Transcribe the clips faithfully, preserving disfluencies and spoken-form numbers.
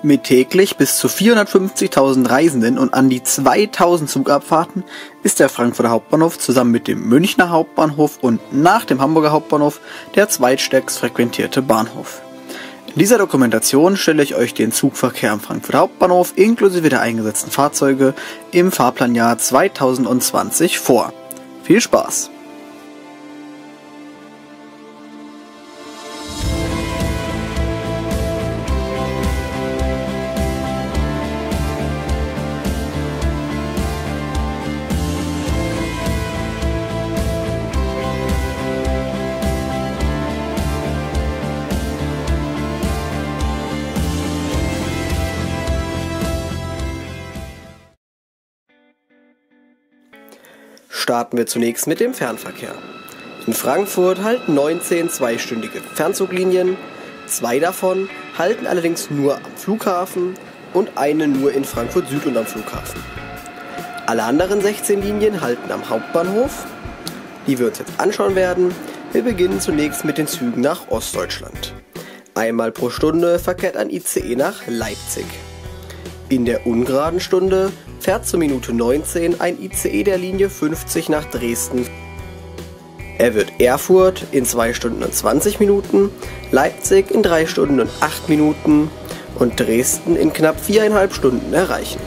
Mit täglich bis zu vierhundertfünfzigtausend Reisenden und an die zweitausend Zugabfahrten ist der Frankfurter Hauptbahnhof zusammen mit dem Münchner Hauptbahnhof und nach dem Hamburger Hauptbahnhof der zweitstärkst frequentierte Bahnhof. In dieser Dokumentation stelle ich euch den Zugverkehr am Frankfurter Hauptbahnhof inklusive der eingesetzten Fahrzeuge im Fahrplanjahr zweitausendzwanzig vor. Viel Spaß! Starten wir zunächst mit dem Fernverkehr. In Frankfurt halten neunzehn zweistündige Fernzuglinien, zwei davon halten allerdings nur am Flughafen und eine nur in Frankfurt Süd und am Flughafen. Alle anderen sechzehn Linien halten am Hauptbahnhof, die wir uns jetzt anschauen werden. Wir beginnen zunächst mit den Zügen nach Ostdeutschland. Einmal pro Stunde verkehrt ein I C E nach Leipzig. In der ungeraden Stunde fährt zur Minute neunzehn ein I C E der Linie fünfzig nach Dresden. Er wird Erfurt in zwei Stunden und zwanzig Minuten, Leipzig in drei Stunden und acht Minuten und Dresden in knapp viereinhalb Stunden erreichen.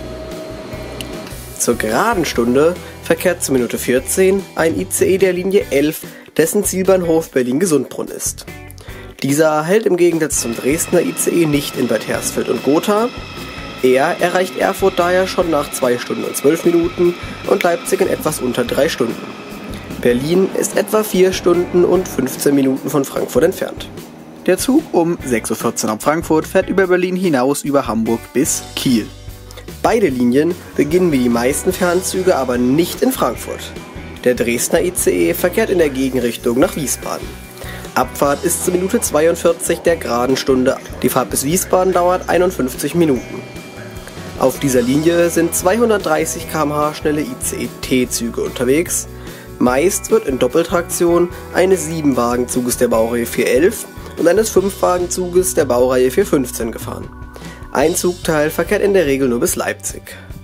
Zur geraden Stunde verkehrt zur Minute vierzehn ein I C E der Linie elf, dessen Zielbahnhof Berlin-Gesundbronn ist. Dieser hält im Gegensatz zum Dresdner I C E nicht in Bad Hersfeld und Gotha. Er erreicht Erfurt daher schon nach zwei Stunden und zwölf Minuten und Leipzig in etwas unter drei Stunden. Berlin ist etwa vier Stunden und fünfzehn Minuten von Frankfurt entfernt. Der Zug um sechs Uhr vierzehn ab Frankfurt fährt über Berlin hinaus über Hamburg bis Kiel. Beide Linien beginnen wie die meisten Fernzüge aber nicht in Frankfurt. Der Dresdner I C E verkehrt in der Gegenrichtung nach Wiesbaden. Abfahrt ist zur Minute zweiundvierzig der geraden Stunde. Die Fahrt bis Wiesbaden dauert einundfünfzig Minuten. Auf dieser Linie sind zweihundertdreißig Kilometer pro Stunde schnelle I C E T-Züge unterwegs. Meist wird in Doppeltraktion eines Sieben-Wagen-Zuges der Baureihe vierhundertelf und eines Fünf-Wagen-Zuges der Baureihe vierhundertfünfzehn gefahren. Ein Zugteil verkehrt in der Regel nur bis Leipzig.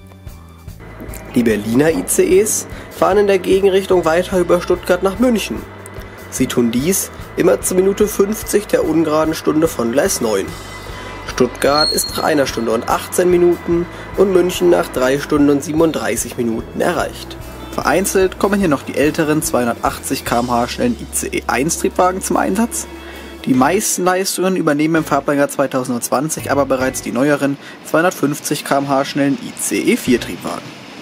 Die Berliner I C Es fahren in der Gegenrichtung weiter über Stuttgart nach München. Sie tun dies immer zur Minute fünfzig der ungeraden Stunde von Gleis neun. Stuttgart ist nach einer Stunde und achtzehn Minuten und München nach drei Stunden und siebenunddreißig Minuten erreicht. Vereinzelt kommen hier noch die älteren zweihundertachtzig Kilometer pro Stunde schnellen I C E eins Triebwagen zum Einsatz. Die meisten Leistungen übernehmen im Fahrplanjahr zweitausendzwanzig aber bereits die neueren zweihundertfünfzig Kilometer pro Stunde schnellen I C E vier Triebwagen.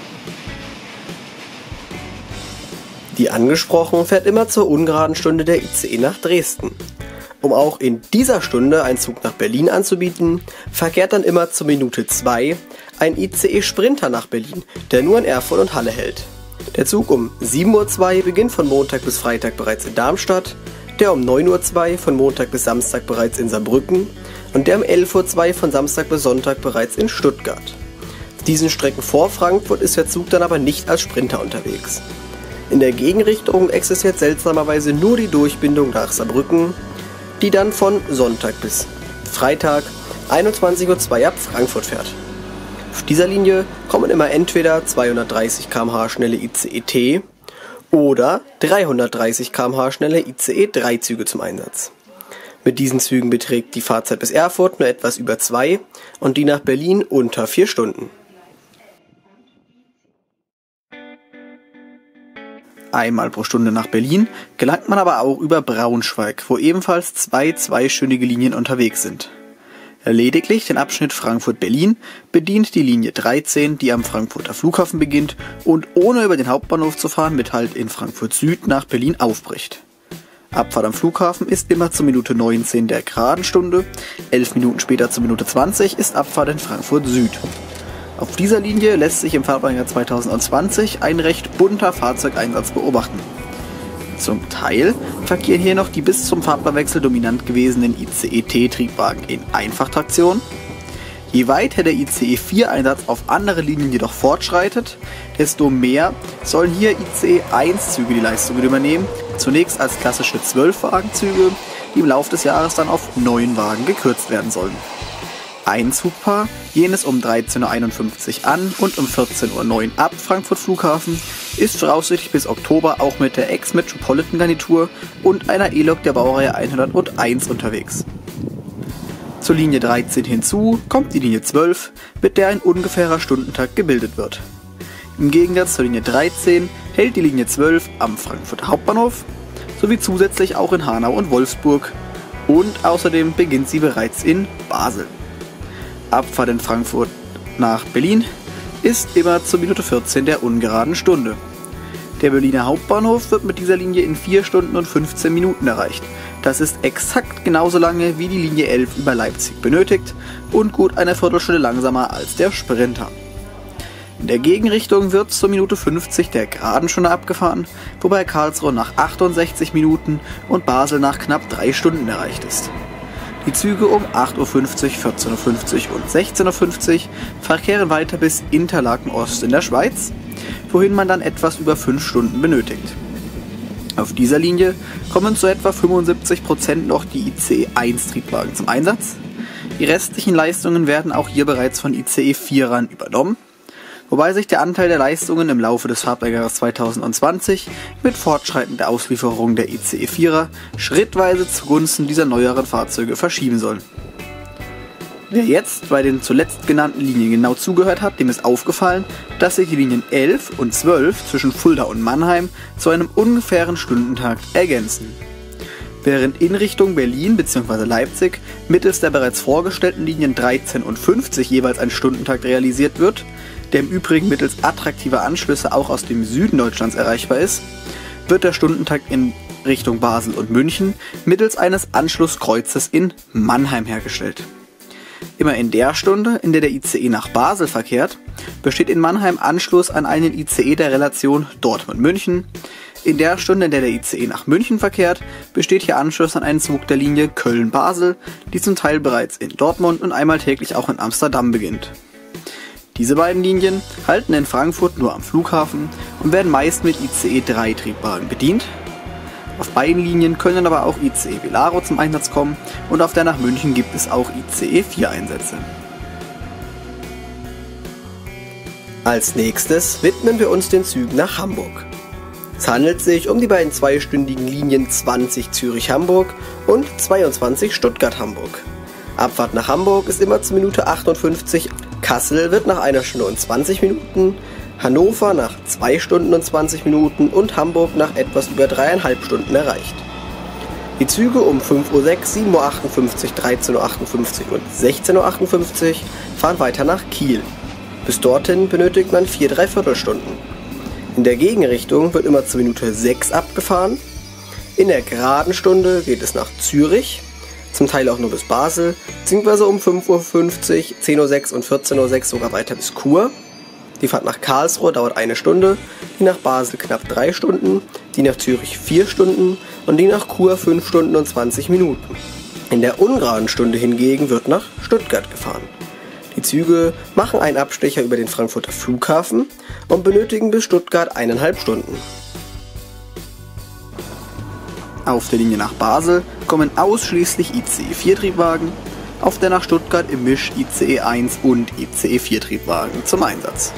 Die angesprochen fährt immer zur ungeraden Stunde der I C E nach Dresden. Um auch in dieser Stunde einen Zug nach Berlin anzubieten, verkehrt dann immer zur Minute zwei ein I C E Sprinter nach Berlin, der nur in Erfurt und Halle hält. Der Zug um sieben Uhr zwei beginnt von Montag bis Freitag bereits in Darmstadt, der um neun Uhr zwei von Montag bis Samstag bereits in Saarbrücken und der um elf Uhr zwei von Samstag bis Sonntag bereits in Stuttgart. Auf diesen Strecken vor Frankfurt ist der Zug dann aber nicht als Sprinter unterwegs. In der Gegenrichtung existiert seltsamerweise nur die Durchbindung nach Saarbrücken, die dann von Sonntag bis Freitag einundzwanzig Uhr zwei ab Frankfurt fährt. Auf dieser Linie kommen immer entweder zweihundertdreißig Kilometer pro Stunde schnelle I C E T oder dreihundertdreißig Kilometer pro Stunde schnelle I C E drei Züge zum Einsatz. Mit diesen Zügen beträgt die Fahrzeit bis Erfurt nur etwas über zwei und die nach Berlin unter vier Stunden. Einmal pro Stunde nach Berlin gelangt man aber auch über Braunschweig, wo ebenfalls zwei zweistündige Linien unterwegs sind. Lediglich den Abschnitt Frankfurt-Berlin bedient die Linie dreizehn, die am Frankfurter Flughafen beginnt und ohne über den Hauptbahnhof zu fahren mit Halt in Frankfurt Süd nach Berlin aufbricht. Abfahrt am Flughafen ist immer zur Minute neunzehn der geraden Stunde, elf Minuten später zur Minute zwanzig ist Abfahrt in Frankfurt Süd. Auf dieser Linie lässt sich im Fahrplanjahr zweitausendzwanzig ein recht bunter Fahrzeugeinsatz beobachten. Zum Teil verkehren hier noch die bis zum Fahrplanwechsel dominant gewesenen I C E T-Triebwagen in Einfachtraktion. Je weiter der I C E vier Einsatz auf andere Linien jedoch fortschreitet, desto mehr sollen hier I C E eins Züge die Leistungen übernehmen, zunächst als klassische zwölf Wagen Züge, die im Laufe des Jahres dann auf neun Wagen gekürzt werden sollen. ein Zugpaar, jenes um dreizehn Uhr einundfünfzig an und um vierzehn Uhr neun ab Frankfurt Flughafen, ist voraussichtlich bis Oktober auch mit der Ex-Metropolitan-Garnitur und einer E-Lok der Baureihe hunderteins unterwegs. Zur Linie dreizehn hinzu kommt die Linie zwölf, mit der ein ungefährer Stundentakt gebildet wird. Im Gegensatz zur Linie dreizehn hält die Linie zwölf am Frankfurter Hauptbahnhof sowie zusätzlich auch in Hanau und Wolfsburg und außerdem beginnt sie bereits in Basel. Abfahrt in Frankfurt nach Berlin ist immer zur Minute vierzehn der ungeraden Stunde. Der Berliner Hauptbahnhof wird mit dieser Linie in vier Stunden und fünfzehn Minuten erreicht. Das ist exakt genauso lange wie die Linie elf über Leipzig benötigt und gut eine Viertelstunde langsamer als der Sprinter. In der Gegenrichtung wird zur Minute fünfzig der geraden Stunde abgefahren, wobei Karlsruhe nach achtundsechzig Minuten und Basel nach knapp drei Stunden erreicht ist. Die Züge um acht Uhr fünfzig, vierzehn Uhr fünfzig und sechzehn Uhr fünfzig verkehren weiter bis Interlaken Ost in der Schweiz, wohin man dann etwas über fünf Stunden benötigt. Auf dieser Linie kommen zu etwa fünfundsiebzig Prozent noch die I C E eins Triebwagen zum Einsatz. Die restlichen Leistungen werden auch hier bereits von I C E vierern übernommen, wobei sich der Anteil der Leistungen im Laufe des Fahrplanjahres zweitausendzwanzig mit fortschreitender Auslieferung der I C E vierer schrittweise zugunsten dieser neueren Fahrzeuge verschieben soll. Wer jetzt bei den zuletzt genannten Linien genau zugehört hat, dem ist aufgefallen, dass sich die Linien elf und zwölf zwischen Fulda und Mannheim zu einem ungefähren Stundentakt ergänzen. Während in Richtung Berlin bzw. Leipzig mittels der bereits vorgestellten Linien dreizehn und fünfzig jeweils ein Stundentakt realisiert wird, der im Übrigen mittels attraktiver Anschlüsse auch aus dem Süden Deutschlands erreichbar ist, wird der Stundentakt in Richtung Basel und München mittels eines Anschlusskreuzes in Mannheim hergestellt. Immer in der Stunde, in der der I C E nach Basel verkehrt, besteht in Mannheim Anschluss an einen I C E der Relation Dortmund-München. In der Stunde, in der der I C E nach München verkehrt, besteht hier Anschluss an einen Zug der Linie Köln-Basel, die zum Teil bereits in Dortmund und einmal täglich auch in Amsterdam beginnt. Diese beiden Linien halten in Frankfurt nur am Flughafen und werden meist mit I C E drei Triebwagen bedient. Auf beiden Linien können aber auch I C E Velaro zum Einsatz kommen und auf der nach München gibt es auch I C E vier Einsätze. Als nächstes widmen wir uns den Zügen nach Hamburg. Es handelt sich um die beiden zweistündigen Linien zwanzig Zürich-Hamburg und zweiundzwanzig Stuttgart-Hamburg. Abfahrt nach Hamburg ist immer zur Minute achtundfünfzig, Kassel wird nach einer Stunde und zwanzig Minuten, Hannover nach zwei Stunden und zwanzig Minuten und Hamburg nach etwas über dreieinhalb Stunden erreicht. Die Züge um fünf Uhr sechs, sieben Uhr achtundfünfzig, dreizehn Uhr achtundfünfzig und sechzehn Uhr achtundfünfzig fahren weiter nach Kiel. Bis dorthin benötigt man vier Dreiviertelstunden. In der Gegenrichtung wird immer zur Minute sechs abgefahren. In der geraden Stunde geht es nach Zürich, zum Teil auch nur bis Basel, beziehungsweise um fünf Uhr fünfzig, zehn Uhr sechs und vierzehn Uhr sechs sogar weiter bis Chur. Die Fahrt nach Karlsruhe dauert eine Stunde, die nach Basel knapp drei Stunden, die nach Zürich vier Stunden und die nach Chur fünf Stunden und zwanzig Minuten. In der ungeraden Stunde hingegen wird nach Stuttgart gefahren. Die Züge machen einen Abstecher über den Frankfurter Flughafen und benötigen bis Stuttgart eineinhalb Stunden. Auf der Linie nach Basel kommen ausschließlich I C E vier Triebwagen, auf der nach Stuttgart im Misch I C E eins und I C E vier Triebwagen zum Einsatz.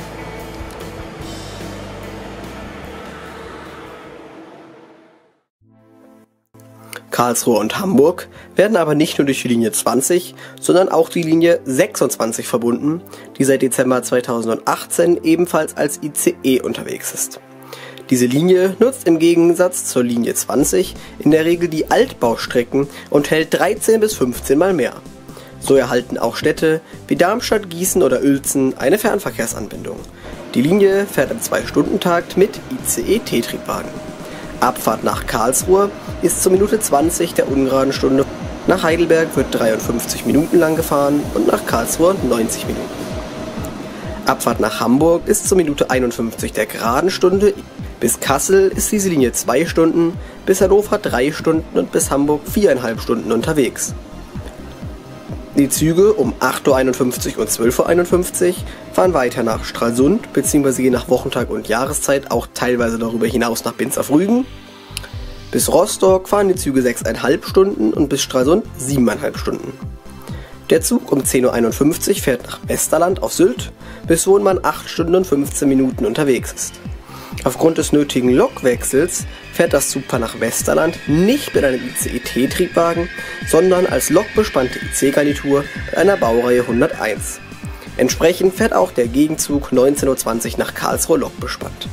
Karlsruhe und Hamburg werden aber nicht nur durch die Linie zwanzig, sondern auch die Linie sechsundzwanzig verbunden, die seit Dezember zweitausendachtzehn ebenfalls als I C E unterwegs ist. Diese Linie nutzt im Gegensatz zur Linie zwanzig in der Regel die Altbaustrecken und hält dreizehn bis fünfzehn Mal mehr. So erhalten auch Städte wie Darmstadt, Gießen oder Uelzen eine Fernverkehrsanbindung. Die Linie fährt im zwei Stunden Takt mit I C E T-Triebwagen. Abfahrt nach Karlsruhe ist zur Minute zwanzig der ungeraden Stunde. Nach Heidelberg wird dreiundfünfzig Minuten lang gefahren und nach Karlsruhe neunzig Minuten. Abfahrt nach Hamburg ist zur Minute einundfünfzig der geraden Stunde. Bis Kassel ist diese Linie zwei Stunden, bis Hannover drei Stunden und bis Hamburg viereinhalb Stunden unterwegs. Die Züge um acht Uhr einundfünfzig und zwölf Uhr einundfünfzig fahren weiter nach Stralsund bzw. je nach Wochentag und Jahreszeit auch teilweise darüber hinaus nach Binz auf Rügen. Bis Rostock fahren die Züge sechseinhalb Stunden und bis Stralsund siebeneinhalb Stunden. Der Zug um zehn Uhr einundfünfzig fährt nach Westerland auf Sylt, bis wohin man acht Stunden und fünfzehn Minuten unterwegs ist. Aufgrund des nötigen Lokwechsels fährt das Zugpaar nach Westerland nicht mit einem I C E T-Triebwagen, sondern als lokbespannte I C-Garnitur mit einer Baureihe hunderteins. Entsprechend fährt auch der Gegenzug neunzehn Uhr zwanzig nach Karlsruhe lokbespannt.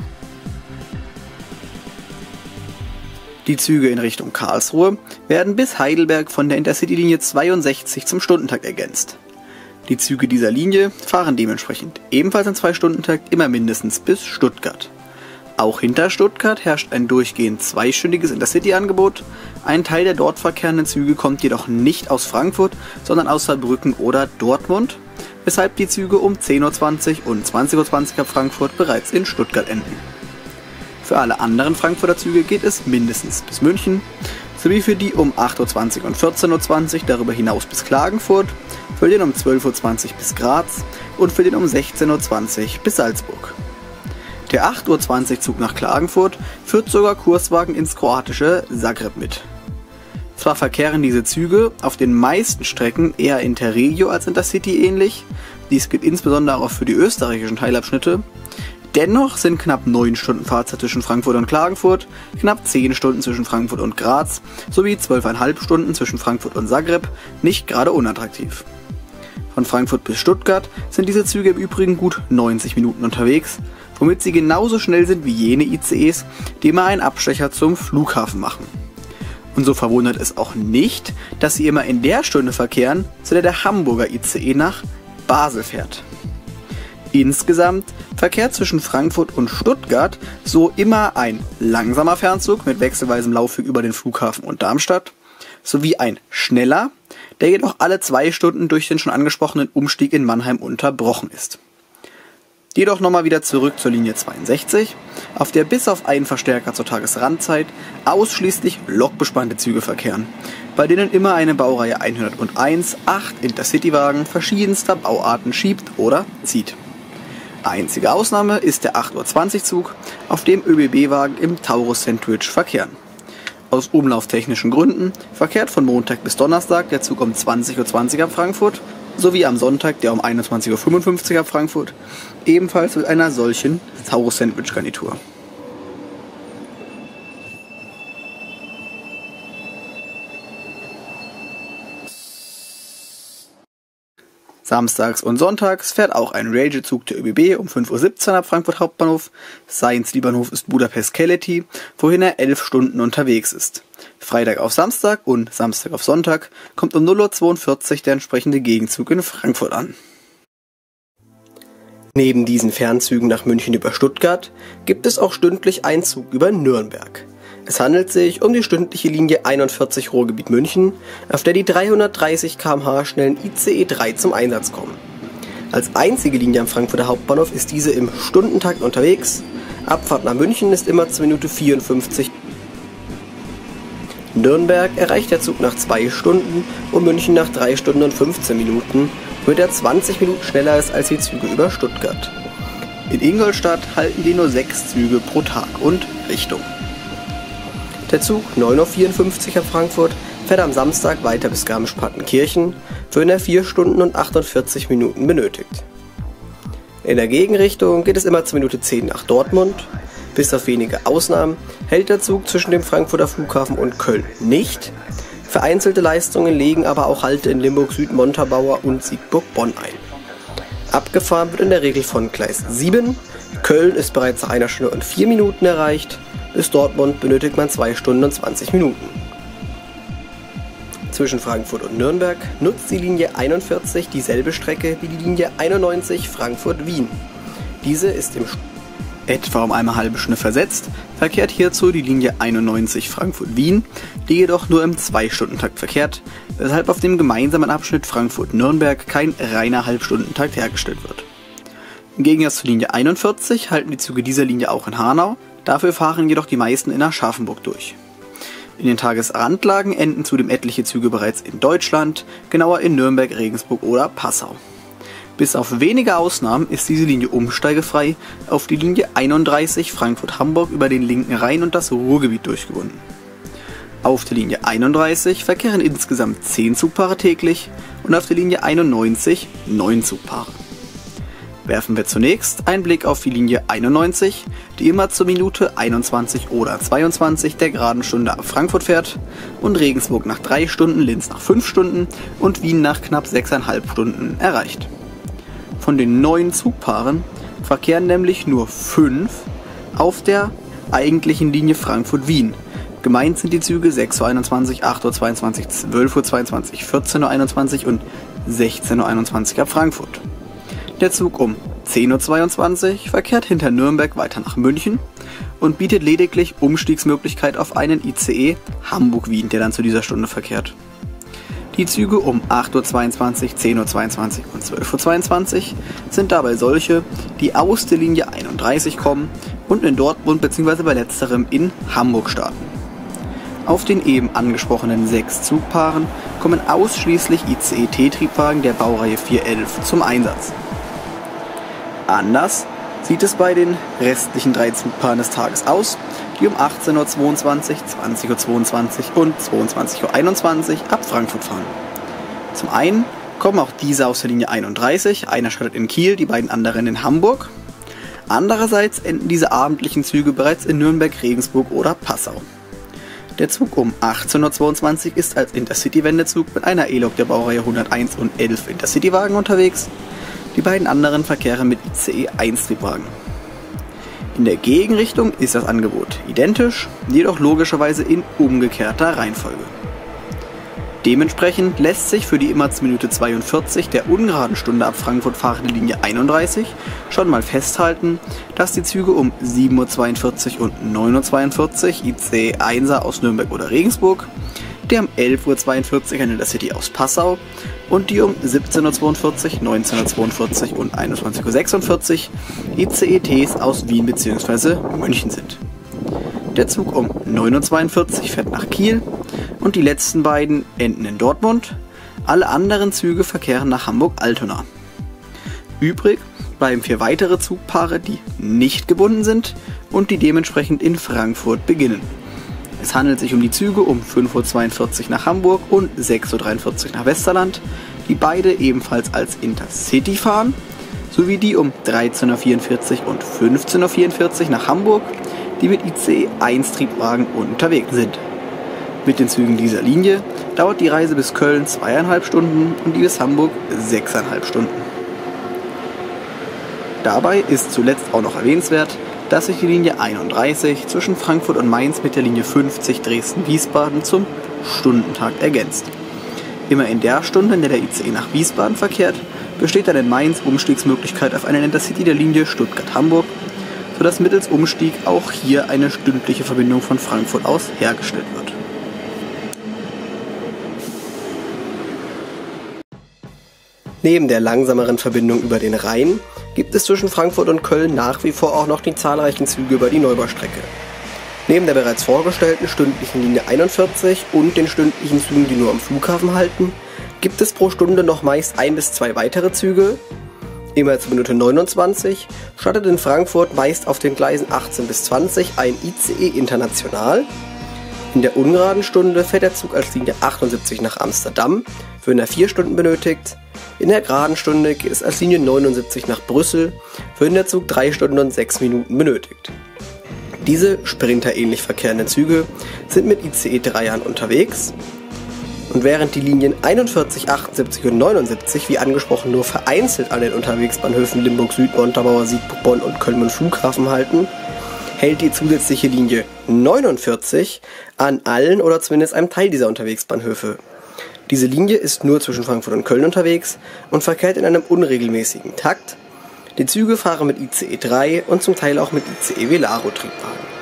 Die Züge in Richtung Karlsruhe werden bis Heidelberg von der Intercity-Linie zweiundsechzig zum Stundentakt ergänzt. Die Züge dieser Linie fahren dementsprechend ebenfalls im zwei-Stunden-Takt immer mindestens bis Stuttgart. Auch hinter Stuttgart herrscht ein durchgehend zweistündiges Intercity-Angebot. Ein Teil der dort verkehrenden Züge kommt jedoch nicht aus Frankfurt, sondern aus Saarbrücken oder Dortmund, weshalb die Züge um zehn Uhr zwanzig und zwanzig Uhr zwanzig ab Frankfurt bereits in Stuttgart enden. Für alle anderen Frankfurter Züge geht es mindestens bis München, sowie für die um acht Uhr zwanzig und vierzehn Uhr zwanzig darüber hinaus bis Klagenfurt, für den um zwölf Uhr zwanzig bis Graz und für den um sechzehn Uhr zwanzig bis Salzburg. Der acht Uhr zwanzig Zug nach Klagenfurt führt sogar Kurswagen ins kroatische Zagreb mit. Zwar verkehren diese Züge auf den meisten Strecken eher Interregio als Intercity ähnlich, dies gilt insbesondere auch für die österreichischen Teilabschnitte, dennoch sind knapp neun Stunden Fahrzeit zwischen Frankfurt und Klagenfurt, knapp zehn Stunden zwischen Frankfurt und Graz sowie zwölf Komma fünf Stunden zwischen Frankfurt und Zagreb nicht gerade unattraktiv. Von Frankfurt bis Stuttgart sind diese Züge im Übrigen gut neunzig Minuten unterwegs, womit sie genauso schnell sind wie jene I C Es, die immer einen Abstecher zum Flughafen machen. Und so verwundert es auch nicht, dass sie immer in der Stunde verkehren, zu der der Hamburger I C E nach Basel fährt. Insgesamt verkehrt zwischen Frankfurt und Stuttgart so immer ein langsamer Fernzug mit wechselweisem Laufweg über den Flughafen und Darmstadt, sowie ein schneller, der jedoch alle zwei Stunden durch den schon angesprochenen Umstieg in Mannheim unterbrochen ist. Jedoch nochmal wieder zurück zur Linie zweiundsechzig, auf der bis auf einen Verstärker zur Tagesrandzeit ausschließlich lokbespannte Züge verkehren, bei denen immer eine Baureihe hunderteins acht Intercity-Wagen verschiedenster Bauarten schiebt oder zieht. Einzige Ausnahme ist der acht Uhr zwanzig Zug, auf dem ÖBB-Wagen im Taurus-Sandwich verkehren. Aus umlauftechnischen Gründen verkehrt von Montag bis Donnerstag der Zug um zwanzig Uhr zwanzig ab Frankfurt, sowie am Sonntag der um einundzwanzig Uhr fünfundfünfzig ab Frankfurt, ebenfalls mit einer solchen Taurus-Sandwich-Garnitur. Samstags und sonntags fährt auch ein Ranger-Zug der ÖBB um fünf Uhr siebzehn ab Frankfurt Hauptbahnhof. Sein Zielbahnhof ist Budapest-Keleti, wohin er elf Stunden unterwegs ist. Freitag auf Samstag und Samstag auf Sonntag kommt um null Uhr zweiundvierzig der entsprechende Gegenzug in Frankfurt an. Neben diesen Fernzügen nach München über Stuttgart gibt es auch stündlich einen Zug über Nürnberg. Es handelt sich um die stündliche Linie einundvierzig Ruhrgebiet München, auf der die dreihundertdreißig Kilometer pro Stunde schnellen I C E drei zum Einsatz kommen. Als einzige Linie am Frankfurter Hauptbahnhof ist diese im Stundentakt unterwegs. Abfahrt nach München ist immer zur Minute vierundfünfzig. Nürnberg erreicht der Zug nach zwei Stunden und München nach drei Stunden und fünfzehn Minuten, womit er zwanzig Minuten schneller ist als die Züge über Stuttgart. In Ingolstadt halten die nur sechs Züge pro Tag und Richtung. Der Zug neun Uhr vierundfünfzig ab Frankfurt fährt am Samstag weiter bis Garmisch-Partenkirchen, für den er vier Stunden und achtundvierzig Minuten benötigt. In der Gegenrichtung geht es immer zur Minute zehn nach Dortmund. Bis auf wenige Ausnahmen hält der Zug zwischen dem Frankfurter Flughafen und Köln nicht. Vereinzelte Leistungen legen aber auch Halte in Limburg Süd, Montabaur und Siegburg-Bonn ein. Abgefahren wird in der Regel von Gleis sieben. Köln ist bereits nach einer Stunde und vier Minuten erreicht. Bis Dortmund benötigt man zwei Stunden und zwanzig Minuten. Zwischen Frankfurt und Nürnberg nutzt die Linie einundvierzig dieselbe Strecke wie die Linie einundneunzig Frankfurt-Wien. Diese ist im etwa um eine halbe Stunde versetzt, verkehrt hierzu die Linie einundneunzig Frankfurt-Wien, die jedoch nur im zwei Stunden Takt verkehrt, weshalb auf dem gemeinsamen Abschnitt Frankfurt-Nürnberg kein reiner Halbstundentakt hergestellt wird. Im Gegensatz zur Linie einundvierzig halten die Züge dieser Linie auch in Hanau, dafür fahren jedoch die meisten in Aschaffenburg durch. In den Tagesrandlagen enden zudem etliche Züge bereits in Deutschland, genauer in Nürnberg, Regensburg oder Passau. Bis auf wenige Ausnahmen ist diese Linie umsteigefrei auf die Linie einunddreißig Frankfurt-Hamburg über den linken Rhein und das Ruhrgebiet durchgebunden. Auf der Linie einunddreißig verkehren insgesamt zehn Zugpaare täglich und auf der Linie einundneunzig neun Zugpaare. Werfen wir zunächst einen Blick auf die Linie einundneunzig, die immer zur Minute einundzwanzig oder zweiundzwanzig der geraden Stunde ab Frankfurt fährt und Regensburg nach drei Stunden, Linz nach fünf Stunden und Wien nach knapp sechseinhalb Stunden erreicht. Von den neun Zugpaaren verkehren nämlich nur fünf auf der eigentlichen Linie Frankfurt-Wien. Gemeint sind die Züge sechs Uhr einundzwanzig, acht Uhr zweiundzwanzig, zwölf Uhr zweiundzwanzig, vierzehn Uhr einundzwanzig und sechzehn Uhr einundzwanzig ab Frankfurt. Der Zug um zehn Uhr zweiundzwanzig verkehrt hinter Nürnberg weiter nach München und bietet lediglich Umstiegsmöglichkeit auf einen I C E Hamburg-Wien, der dann zu dieser Stunde verkehrt. Die Züge um acht Uhr zweiundzwanzig, zehn Uhr zweiundzwanzig und zwölf Uhr zweiundzwanzig sind dabei solche, die aus der Linie einunddreißig kommen und in Dortmund bzw. bei letzterem in Hamburg starten. Auf den eben angesprochenen sechs Zugpaaren kommen ausschließlich I C E T-Triebwagen der Baureihe vierhundertelf zum Einsatz. Anders sieht es bei den restlichen drei Zugpaaren des Tages aus, die um achtzehn Uhr zweiundzwanzig, zwanzig Uhr zweiundzwanzig und zweiundzwanzig Uhr einundzwanzig ab Frankfurt fahren. Zum einen kommen auch diese aus der Linie einunddreißig, einer startet in Kiel, die beiden anderen in Hamburg. Andererseits enden diese abendlichen Züge bereits in Nürnberg, Regensburg oder Passau. Der Zug um achtzehn Uhr zweiundzwanzig ist als Intercity-Wendezug mit einer E-Lok der Baureihe hunderteins und elf Intercity-Wagen unterwegs. Die beiden anderen verkehren mit I C E eins Triebwagen. In der Gegenrichtung ist das Angebot identisch, jedoch logischerweise in umgekehrter Reihenfolge. Dementsprechend lässt sich für die immer zur Minute zweiundvierzig der ungeraden Stunde ab Frankfurt fahrende Linie einunddreißig schon mal festhalten, dass die Züge um sieben Uhr zweiundvierzig und neun Uhr zweiundvierzig I C E einser aus Nürnberg oder Regensburg, der um elf Uhr zweiundvierzig ein Intercity aus Passau und die um siebzehn Uhr zweiundvierzig, neunzehn Uhr zweiundvierzig und einundzwanzig Uhr sechsundvierzig I C E Ts aus Wien bzw. München sind. Der Zug um neun Uhr zweiundvierzig fährt nach Kiel und die letzten beiden enden in Dortmund. Alle anderen Züge verkehren nach Hamburg-Altona. Übrig bleiben vier weitere Zugpaare, die nicht gebunden sind und die dementsprechend in Frankfurt beginnen. Es handelt sich um die Züge um fünf Uhr zweiundvierzig nach Hamburg und sechs Uhr dreiundvierzig nach Westerland, die beide ebenfalls als Intercity fahren, sowie die um dreizehn Uhr vierundvierzig und fünfzehn Uhr vierundvierzig nach Hamburg, die mit I C E eins Triebwagen unterwegs sind. Mit den Zügen dieser Linie dauert die Reise bis Köln zweieinhalb Stunden und die bis Hamburg sechseinhalb Stunden. Dabei ist zuletzt auch noch erwähnenswert, dass sich die Linie einunddreißig zwischen Frankfurt und Mainz mit der Linie fünfzig Dresden-Wiesbaden zum Stundentakt ergänzt. Immer in der Stunde, in der der I C E nach Wiesbaden verkehrt, besteht dann in Mainz Umstiegsmöglichkeit auf einen Intercity der Linie Stuttgart-Hamburg, sodass mittels Umstieg auch hier eine stündliche Verbindung von Frankfurt aus hergestellt wird. Neben der langsameren Verbindung über den Rhein gibt es zwischen Frankfurt und Köln nach wie vor auch noch die zahlreichen Züge über die Neubaustrecke. Neben der bereits vorgestellten stündlichen Linie einundvierzig und den stündlichen Zügen, die nur am Flughafen halten, gibt es pro Stunde noch meist ein bis zwei weitere Züge. Immer zur Minute neunundzwanzig startet in Frankfurt meist auf den Gleisen achtzehn bis zwanzig ein I C E International. In der ungeraden Stunde fährt der Zug als Linie achtundsiebzig nach Amsterdam, für er vier Stunden benötigt. In der geraden Stunde geht es als Linie neunundsiebzig nach Brüssel, für den der Zug drei Stunden und sechs Minuten benötigt. Diese sprinterähnlich verkehrenden Züge sind mit I C E dreiern unterwegs. Und während die Linien einundvierzig, achtundsiebzig und neunundsiebzig wie angesprochen nur vereinzelt an den Unterwegsbahnhöfen Limburg Süd, Montabaur, Siegburg, Bonn und Köln und Flughafen halten, hält die zusätzliche Linie neunundvierzig an allen oder zumindest einem Teil dieser Unterwegsbahnhöfe. Diese Linie ist nur zwischen Frankfurt und Köln unterwegs und verkehrt in einem unregelmäßigen Takt. Die Züge fahren mit I C E drei und zum Teil auch mit I C E Velaro-Triebwagen.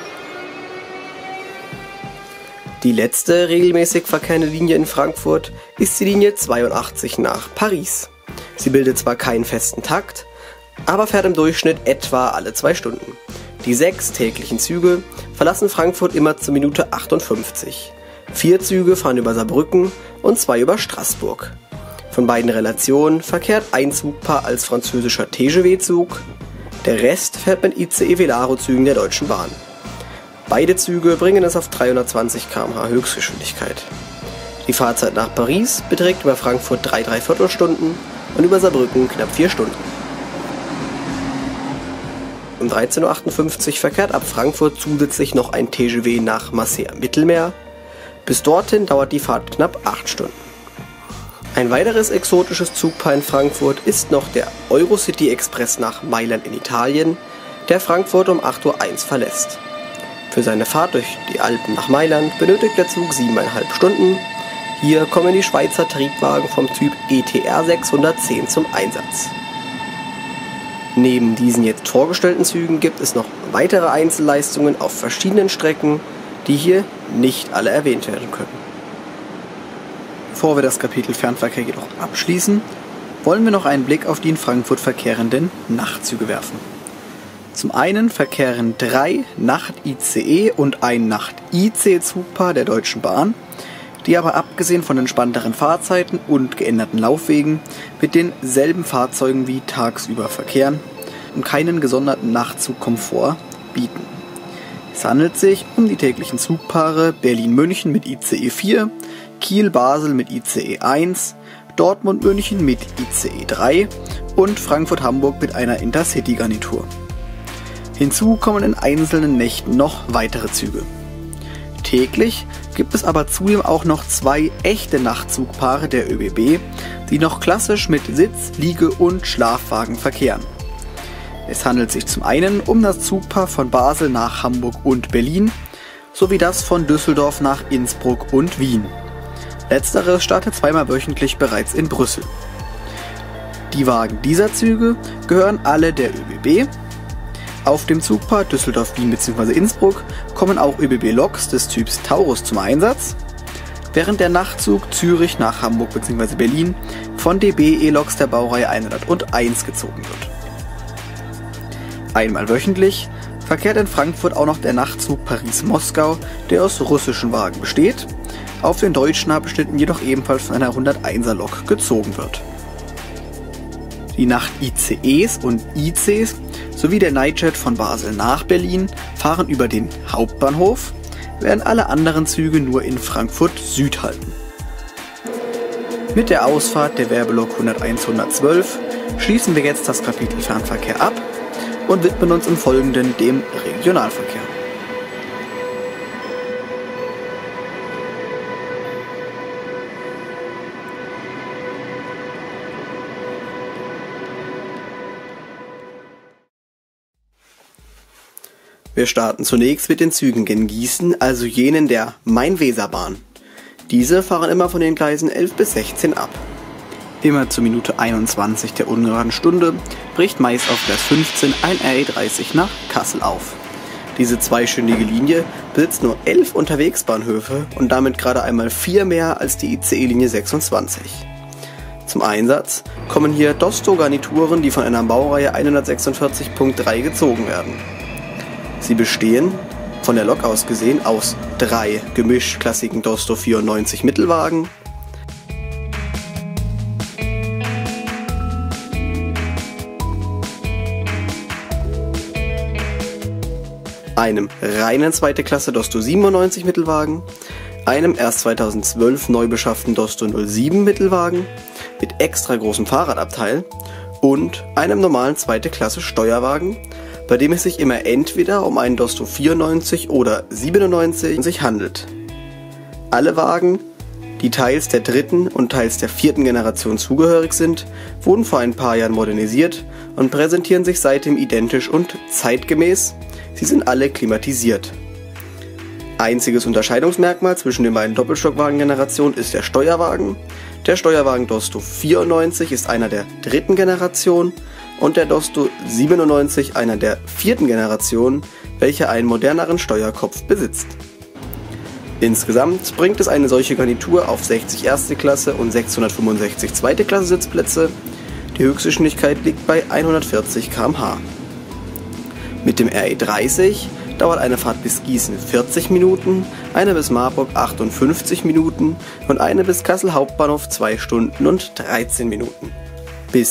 Die letzte regelmäßig verkehrende Linie in Frankfurt ist die Linie zweiundachtzig nach Paris. Sie bildet zwar keinen festen Takt, aber fährt im Durchschnitt etwa alle zwei Stunden. Die sechs täglichen Züge verlassen Frankfurt immer zur Minute achtundfünfzig. Vier Züge fahren über Saarbrücken und zwei über Straßburg. Von beiden Relationen verkehrt ein Zugpaar als französischer T G V-Zug. Der Rest fährt mit I C E Velaro-Zügen der Deutschen Bahn. Beide Züge bringen es auf dreihundertzwanzig Kilometer pro Stunde Höchstgeschwindigkeit. Die Fahrzeit nach Paris beträgt über Frankfurt drei Dreiviertelstunden und über Saarbrücken knapp vier Stunden. Um dreizehn Uhr achtundfünfzig verkehrt ab Frankfurt zusätzlich noch ein T G V nach Marseille am Mittelmeer. Bis dorthin dauert die Fahrt knapp acht Stunden. Ein weiteres exotisches Zugpaar in Frankfurt ist noch der Eurocity Express nach Mailand in Italien, der Frankfurt um acht Uhr eins verlässt. Für seine Fahrt durch die Alpen nach Mailand benötigt der Zug siebeneinhalb Stunden. Hier kommen die Schweizer Triebwagen vom Typ E T R sechshundertzehn zum Einsatz. Neben diesen jetzt vorgestellten Zügen gibt es noch weitere Einzelleistungen auf verschiedenen Strecken, die hier nicht alle erwähnt werden können. Bevor wir das Kapitel Fernverkehr jedoch abschließen, wollen wir noch einen Blick auf die in Frankfurt verkehrenden Nachtzüge werfen. Zum einen verkehren drei Nacht-I C E und ein Nacht-I C E-Zugpaar der Deutschen Bahn, die aber abgesehen von entspannteren Fahrzeiten und geänderten Laufwegen mit denselben Fahrzeugen wie tagsüber verkehren und keinen gesonderten Nachtzugkomfort bieten. Es handelt sich um die täglichen Zugpaare Berlin-München mit I C E vier, Kiel-Basel mit I C E eins, Dortmund-München mit I C E drei und Frankfurt-Hamburg mit einer Intercity-Garnitur. Hinzu kommen in einzelnen Nächten noch weitere Züge. Täglich gibt es aber zudem auch noch zwei echte Nachtzugpaare der ÖBB, die noch klassisch mit Sitz-, Liege- und Schlafwagen verkehren. Es handelt sich zum einen um das Zugpaar von Basel nach Hamburg und Berlin, sowie das von Düsseldorf nach Innsbruck und Wien. Letzteres startet zweimal wöchentlich bereits in Brüssel. Die Wagen dieser Züge gehören alle der ÖBB. Auf dem Zugpaar Düsseldorf-Wien bzw. Innsbruck kommen auch ÖBB-Loks des Typs Taurus zum Einsatz, während der Nachtzug Zürich nach Hamburg bzw. Berlin von D B E-Loks der Baureihe hunderteins gezogen wird. Einmal wöchentlich verkehrt in Frankfurt auch noch der Nachtzug Paris-Moskau, der aus russischen Wagen besteht, auf den deutschen Abschnitten jedoch ebenfalls von einer hunderteinser Lok gezogen wird. Die Nacht-I C Es und I Cs sowie der Nightjet von Basel nach Berlin fahren über den Hauptbahnhof, während alle anderen Züge nur in Frankfurt Süd halten. Mit der Ausfahrt der Werbelok hunderteins hundertzwölf schließen wir jetzt das Kapitel Fernverkehr ab und widmen uns im Folgenden dem Regionalverkehr. Wir starten zunächst mit den Zügen gen Gießen, also jenen der Main-Weser-Bahn. Diese fahren immer von den Gleisen elf bis sechzehn ab. Immer zur Minute einundzwanzig der ungeraden Stunde bricht meist auf Gleis fünfzehn ein R E dreißig nach Kassel auf. Diese zweistündige Linie besitzt nur elf Unterwegsbahnhöfe und damit gerade einmal vier mehr als die I C E-Linie sechsundzwanzig. Zum Einsatz kommen hier Dosto-Garnituren, die von einer Baureihe hundertsechsundvierzig Punkt drei gezogen werden. Sie bestehen, von der Lok aus gesehen, aus drei gemischtklassigen Dosto vierundneunzig Mittelwagen, einem reinen zweite Klasse Dosto siebenundneunzig Mittelwagen, einem erst zweitausendzwölf neu beschafften Dosto null sieben Mittelwagen mit extra großem Fahrradabteil und einem normalen zweite Klasse Steuerwagen, bei dem es sich immer entweder um einen Dosto vierundneunzig oder siebenundneunzig handelt. Alle Wagen, die teils der dritten und teils der vierten Generation zugehörig sind, wurden vor ein paar Jahren modernisiert und präsentieren sich seitdem identisch und zeitgemäß. Sie sind alle klimatisiert. Einziges Unterscheidungsmerkmal zwischen den beiden Doppelstockwagen-Generationen ist der Steuerwagen. Der Steuerwagen Dosto vierundneunzig ist einer der dritten Generation und der Dosto siebenundneunzig einer der vierten Generation, welcher einen moderneren Steuerkopf besitzt. Insgesamt bringt es eine solche Garnitur auf sechzig erste Klasse und sechshundertfünfundsechzig zweite Klasse Sitzplätze. Die Höchstgeschwindigkeit liegt bei hundertvierzig Kilometer pro Stunde. Mit dem R E dreißig dauert eine Fahrt bis Gießen vierzig Minuten, eine bis Marburg achtundfünfzig Minuten und eine bis Kassel Hauptbahnhof zwei Stunden und dreizehn Minuten. Bis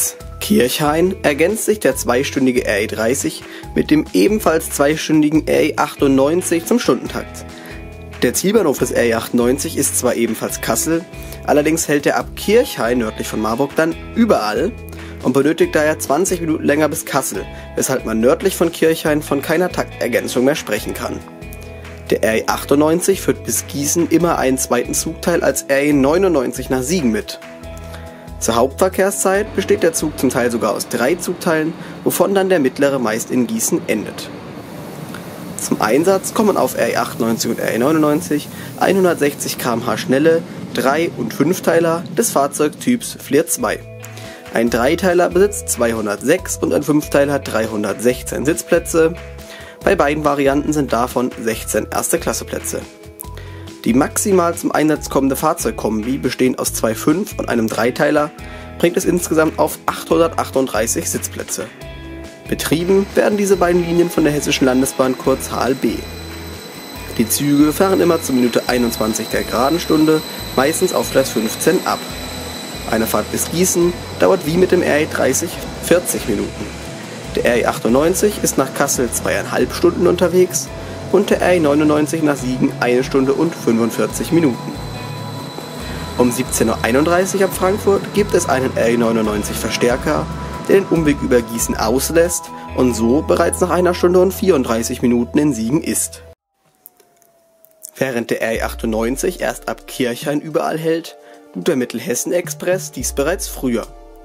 Kirchhain ergänzt sich der zweistündige R E dreißig mit dem ebenfalls zweistündigen R E achtundneunzig zum Stundentakt. Der Zielbahnhof des R E achtundneunzig ist zwar ebenfalls Kassel, allerdings hält er ab Kirchhain nördlich von Marburg dann überall und benötigt daher zwanzig Minuten länger bis Kassel, weshalb man nördlich von Kirchhain von keiner Taktergänzung mehr sprechen kann. Der R E achtundneunzig führt bis Gießen immer einen zweiten Zugteil als R E neunundneunzig nach Siegen mit. Zur Hauptverkehrszeit besteht der Zug zum Teil sogar aus drei Zugteilen, wovon dann der mittlere meist in Gießen endet. Zum Einsatz kommen auf R E achtundneunzig und R E neunundneunzig hundertsechzig Kilometer pro Stunde schnelle drei- und fünfteiler des Fahrzeugtyps Flir zwei. Ein Dreiteiler besitzt zweihundertsechs und ein Fünfteiler hat dreihundertsechzehn Sitzplätze. Bei beiden Varianten sind davon sechzehn Erste-Klasse-Plätze. Die maximal zum Einsatz kommende Fahrzeugkombi, bestehend aus zwei Fünf- und einem Dreiteiler, bringt es insgesamt auf achthundertachtunddreißig Sitzplätze. Betrieben werden diese beiden Linien von der Hessischen Landesbahn, kurz H L B. Die Züge fahren immer zur Minute einundzwanzig der geraden Stunde, meistens auf Gleis fünfzehn ab. Eine Fahrt bis Gießen dauert wie mit dem R E dreißig vierzig Minuten. Der R E achtundneunzig ist nach Kassel zweieinhalb Stunden unterwegs und der R E neunundneunzig nach Siegen eine Stunde und fünfundvierzig Minuten. Um siebzehn Uhr einunddreißig ab Frankfurt gibt es einen R E neunundneunzig Verstärker, der den Umweg über Gießen auslässt und so bereits nach einer Stunde und vierunddreißig Minuten in Siegen ist. Während der R E achtundneunzig erst ab Kirchhain überall hält, tut der Mittelhessen-Express dies bereits früher.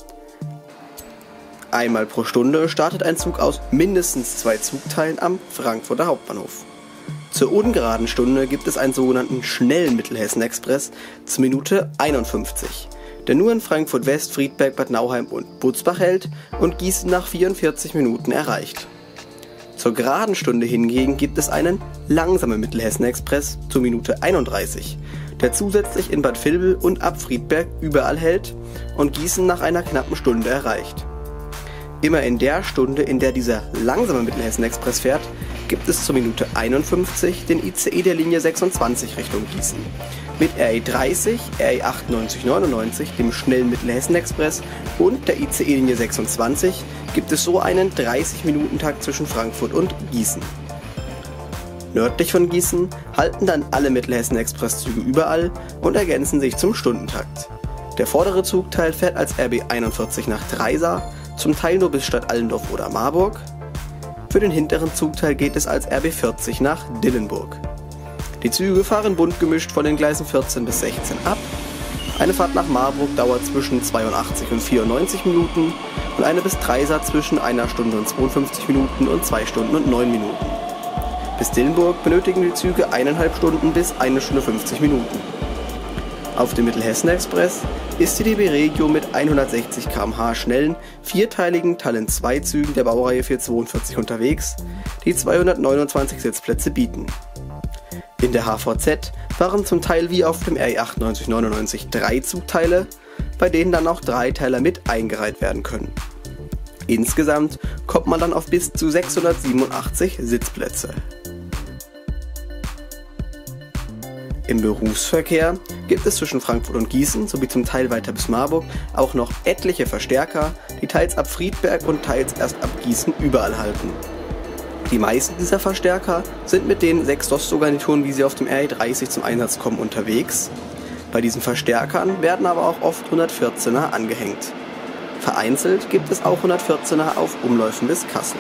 Einmal pro Stunde startet ein Zug aus mindestens zwei Zugteilen am Frankfurter Hauptbahnhof. Zur ungeraden Stunde gibt es einen sogenannten schnellen Mittelhessen-Express zur Minute einundfünfzig, der nur in Frankfurt West, Friedberg, Bad Nauheim und Butzbach hält und Gießen nach vierundvierzig Minuten erreicht. Zur geraden Stunde hingegen gibt es einen langsamen Mittelhessen-Express zur Minute einunddreißig, der zusätzlich in Bad Vilbel und ab Friedberg überall hält und Gießen nach einer knappen Stunde erreicht. Immer in der Stunde, in der dieser langsame Mittelhessen-Express fährt, gibt es zur Minute einundfünfzig den I C E der Linie sechsundzwanzig Richtung Gießen. Mit R E dreißig, R E achtundneunzig neunundneunzig, dem schnellen Mittelhessen-Express und der I C E-Linie sechsundzwanzig gibt es so einen dreißig-Minuten-Takt zwischen Frankfurt und Gießen. Nördlich von Gießen halten dann alle Mittelhessen-Express-Züge überall und ergänzen sich zum Stundentakt. Der vordere Zugteil fährt als R B einundvierzig nach Dreisa, zum Teil nur bis Stadt Allendorf oder Marburg. Für den hinteren Zugteil geht es als R B vierzig nach Dillenburg. Die Züge fahren bunt gemischt von den Gleisen vierzehn bis sechzehn ab. Eine Fahrt nach Marburg dauert zwischen zweiundachtzig und vierundneunzig Minuten und eine bis Dreisa zwischen einer Stunde und zweiundfünfzig Minuten und zwei Stunden und neun Minuten. Bis Dillenburg benötigen die Züge eineinhalb Stunden bis eine Stunde fünfzig Minuten. Auf dem Mittelhessen-Express ist die D B Regio mit hundertsechzig Kilometer pro Stunde schnellen, vierteiligen Talent zwei Zügen der Baureihe vierhundertzweiundvierzig unterwegs, die zweihundertneunundzwanzig Sitzplätze bieten. In der H V Z fahren zum Teil wie auf dem R E achtundneunzig neunundneunzig drei Zugteile, bei denen dann auch Dreiteiler mit eingereiht werden können. Insgesamt kommt man dann auf bis zu sechshundertsiebenundachtzig Sitzplätze. Im Berufsverkehr gibt es zwischen Frankfurt und Gießen sowie zum Teil weiter bis Marburg auch noch etliche Verstärker, die teils ab Friedberg und teils erst ab Gießen überall halten. Die meisten dieser Verstärker sind mit den sechs D O S-Garnituren, wie sie auf dem R E dreißig zum Einsatz kommen, unterwegs. Bei diesen Verstärkern werden aber auch oft hundertvierzehner angehängt. Vereinzelt gibt es auch hundertvierzehner auf Umläufen bis Kassel.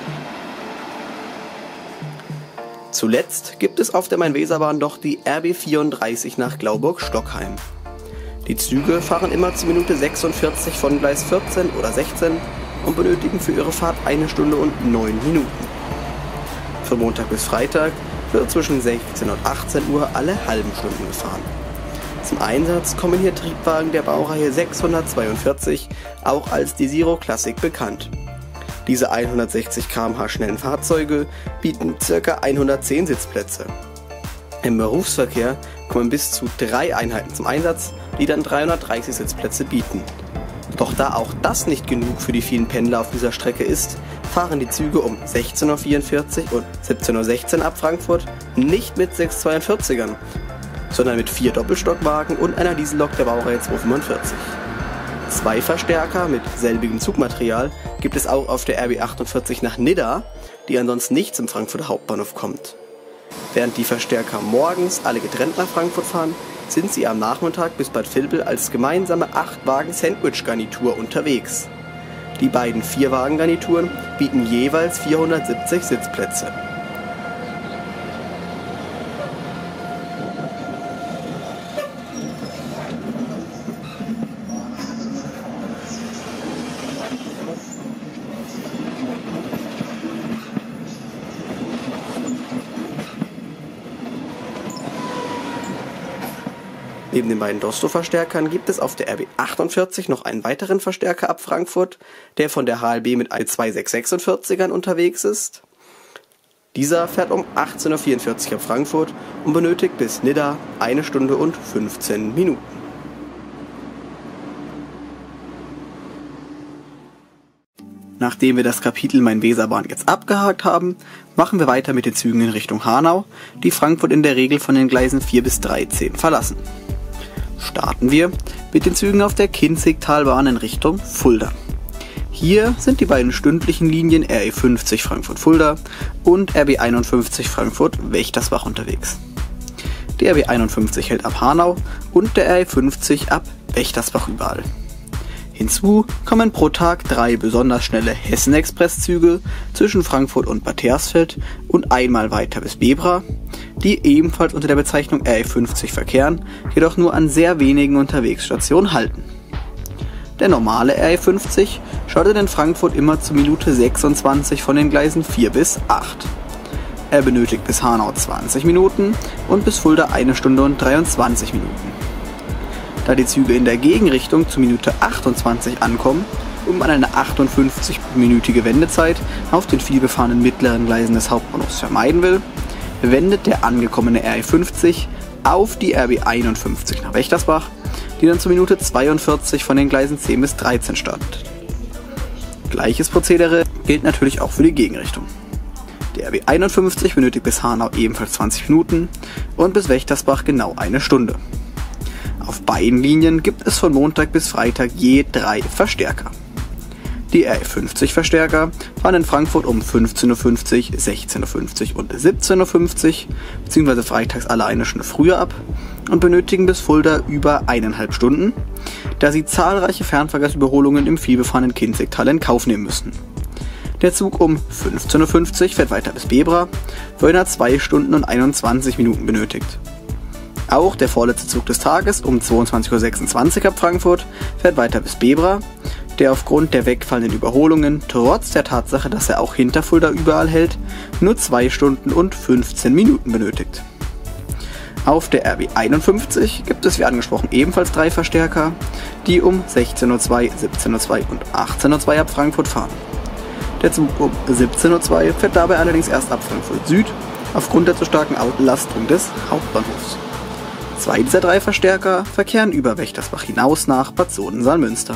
Zuletzt gibt es auf der Main-Weser-Bahn doch die R B vierunddreißig nach Glauburg-Stockheim. Die Züge fahren immer zur Minute sechsundvierzig von Gleis vierzehn oder sechzehn und benötigen für ihre Fahrt eine Stunde und neun Minuten. Von Montag bis Freitag wird zwischen sechzehn und achtzehn Uhr alle halben Stunden gefahren. Zum Einsatz kommen hier Triebwagen der Baureihe sechshundertzweiundvierzig, auch als Desiro Classic bekannt. Diese hundertsechzig Kilometer pro Stunde schnellen Fahrzeuge bieten ca. hundertzehn Sitzplätze. Im Berufsverkehr kommen bis zu drei Einheiten zum Einsatz, die dann dreihundertdreißig Sitzplätze bieten. Doch da auch das nicht genug für die vielen Pendler auf dieser Strecke ist, fahren die Züge um sechzehn Uhr vierundvierzig und siebzehn Uhr sechzehn ab Frankfurt nicht mit sechshundertzweiundvierzigern, sondern mit vier Doppelstockwagen und einer Diesellok der Baureihe zweihundertfünfundvierzig. Zwei Verstärker mit selbigem Zugmaterial gibt es auch auf der R B achtundvierzig nach Nidda, die ansonsten nicht zum Frankfurter Hauptbahnhof kommt. Während die Verstärker morgens alle getrennt nach Frankfurt fahren, sind sie am Nachmittag bis Bad Vilbel als gemeinsame acht Wagen Sandwich-Garnitur unterwegs. Die beiden Vier-Wagen-Garnituren bieten jeweils vierhundertsiebzig Sitzplätze. Neben den beiden Dosto-Verstärkern gibt es auf der R B achtundvierzig noch einen weiteren Verstärker ab Frankfurt, der von der H L B mit zwei sechs sechsundvierzigern unterwegs ist. Dieser fährt um achtzehn Uhr vierundvierzig ab Frankfurt und benötigt bis Nidda eine Stunde und fünfzehn Minuten. Nachdem wir das Kapitel Main-Weser-Bahn jetzt abgehakt haben, machen wir weiter mit den Zügen in Richtung Hanau, die Frankfurt in der Regel von den Gleisen vier bis dreizehn verlassen. Starten wir mit den Zügen auf der Kinzigtalbahn in Richtung Fulda. Hier sind die beiden stündlichen Linien R E fünfzig Frankfurt-Fulda und R B einundfünfzig Frankfurt-Wächtersbach unterwegs. Die R B einundfünfzig hält ab Hanau und der R E fünfzig ab Wächtersbach überall. Hinzu kommen pro Tag drei besonders schnelle Hessen-Express-Züge zwischen Frankfurt und Bad Hersfeld und einmal weiter bis Bebra, die ebenfalls unter der Bezeichnung R E fünfzig verkehren, jedoch nur an sehr wenigen Unterwegsstationen halten. Der normale R E fünfzig startet in Frankfurt immer zur Minute sechsundzwanzig von den Gleisen vier bis acht. Er benötigt bis Hanau zwanzig Minuten und bis Fulda eine Stunde und dreiundzwanzig Minuten. Da die Züge in der Gegenrichtung zur Minute achtundzwanzig ankommen und man eine achtundfünfzig-minütige Wendezeit auf den vielbefahrenen mittleren Gleisen des Hauptbahnhofs vermeiden will, wendet der angekommene R E fünfzig auf die R B einundfünfzig nach Wächtersbach, die dann zur Minute zweiundvierzig von den Gleisen zehn bis dreizehn startet. Gleiches Prozedere gilt natürlich auch für die Gegenrichtung. Der R B einundfünfzig benötigt bis Hanau ebenfalls zwanzig Minuten und bis Wächtersbach genau eine Stunde. Auf beiden Linien gibt es von Montag bis Freitag je drei Verstärker. Die R E fünfzig Verstärker fahren in Frankfurt um fünfzehn Uhr fünfzig, sechzehn Uhr fünfzig und siebzehn Uhr fünfzig bzw. freitags alle eine Stunde früher ab und benötigen bis Fulda über eineinhalb Stunden, da sie zahlreiche Fernverkehrsüberholungen im vielbefahrenen Kinzigtal in Kauf nehmen müssen. Der Zug um fünfzehn Uhr fünfzig fährt weiter bis Bebra, wo er zwei Stunden und einundzwanzig Minuten benötigt. Auch der vorletzte Zug des Tages um zweiundzwanzig Uhr sechsundzwanzig ab Frankfurt fährt weiter bis Bebra, der aufgrund der wegfallenden Überholungen, trotz der Tatsache, dass er auch hinter Fulda überall hält, nur zwei Stunden und fünfzehn Minuten benötigt. Auf der R B einundfünfzig gibt es wie angesprochen ebenfalls drei Verstärker, die um sechzehn Uhr zwei, siebzehn Uhr zwei und achtzehn Uhr zwei ab Frankfurt fahren. Der Zug um siebzehn Uhr zwei fährt dabei allerdings erst ab Frankfurt Süd, aufgrund der zu starken Auslastung des Hauptbahnhofs. Zwei dieser drei Verstärker verkehren über Wächtersbach hinaus nach Bad Soden-Salmünster.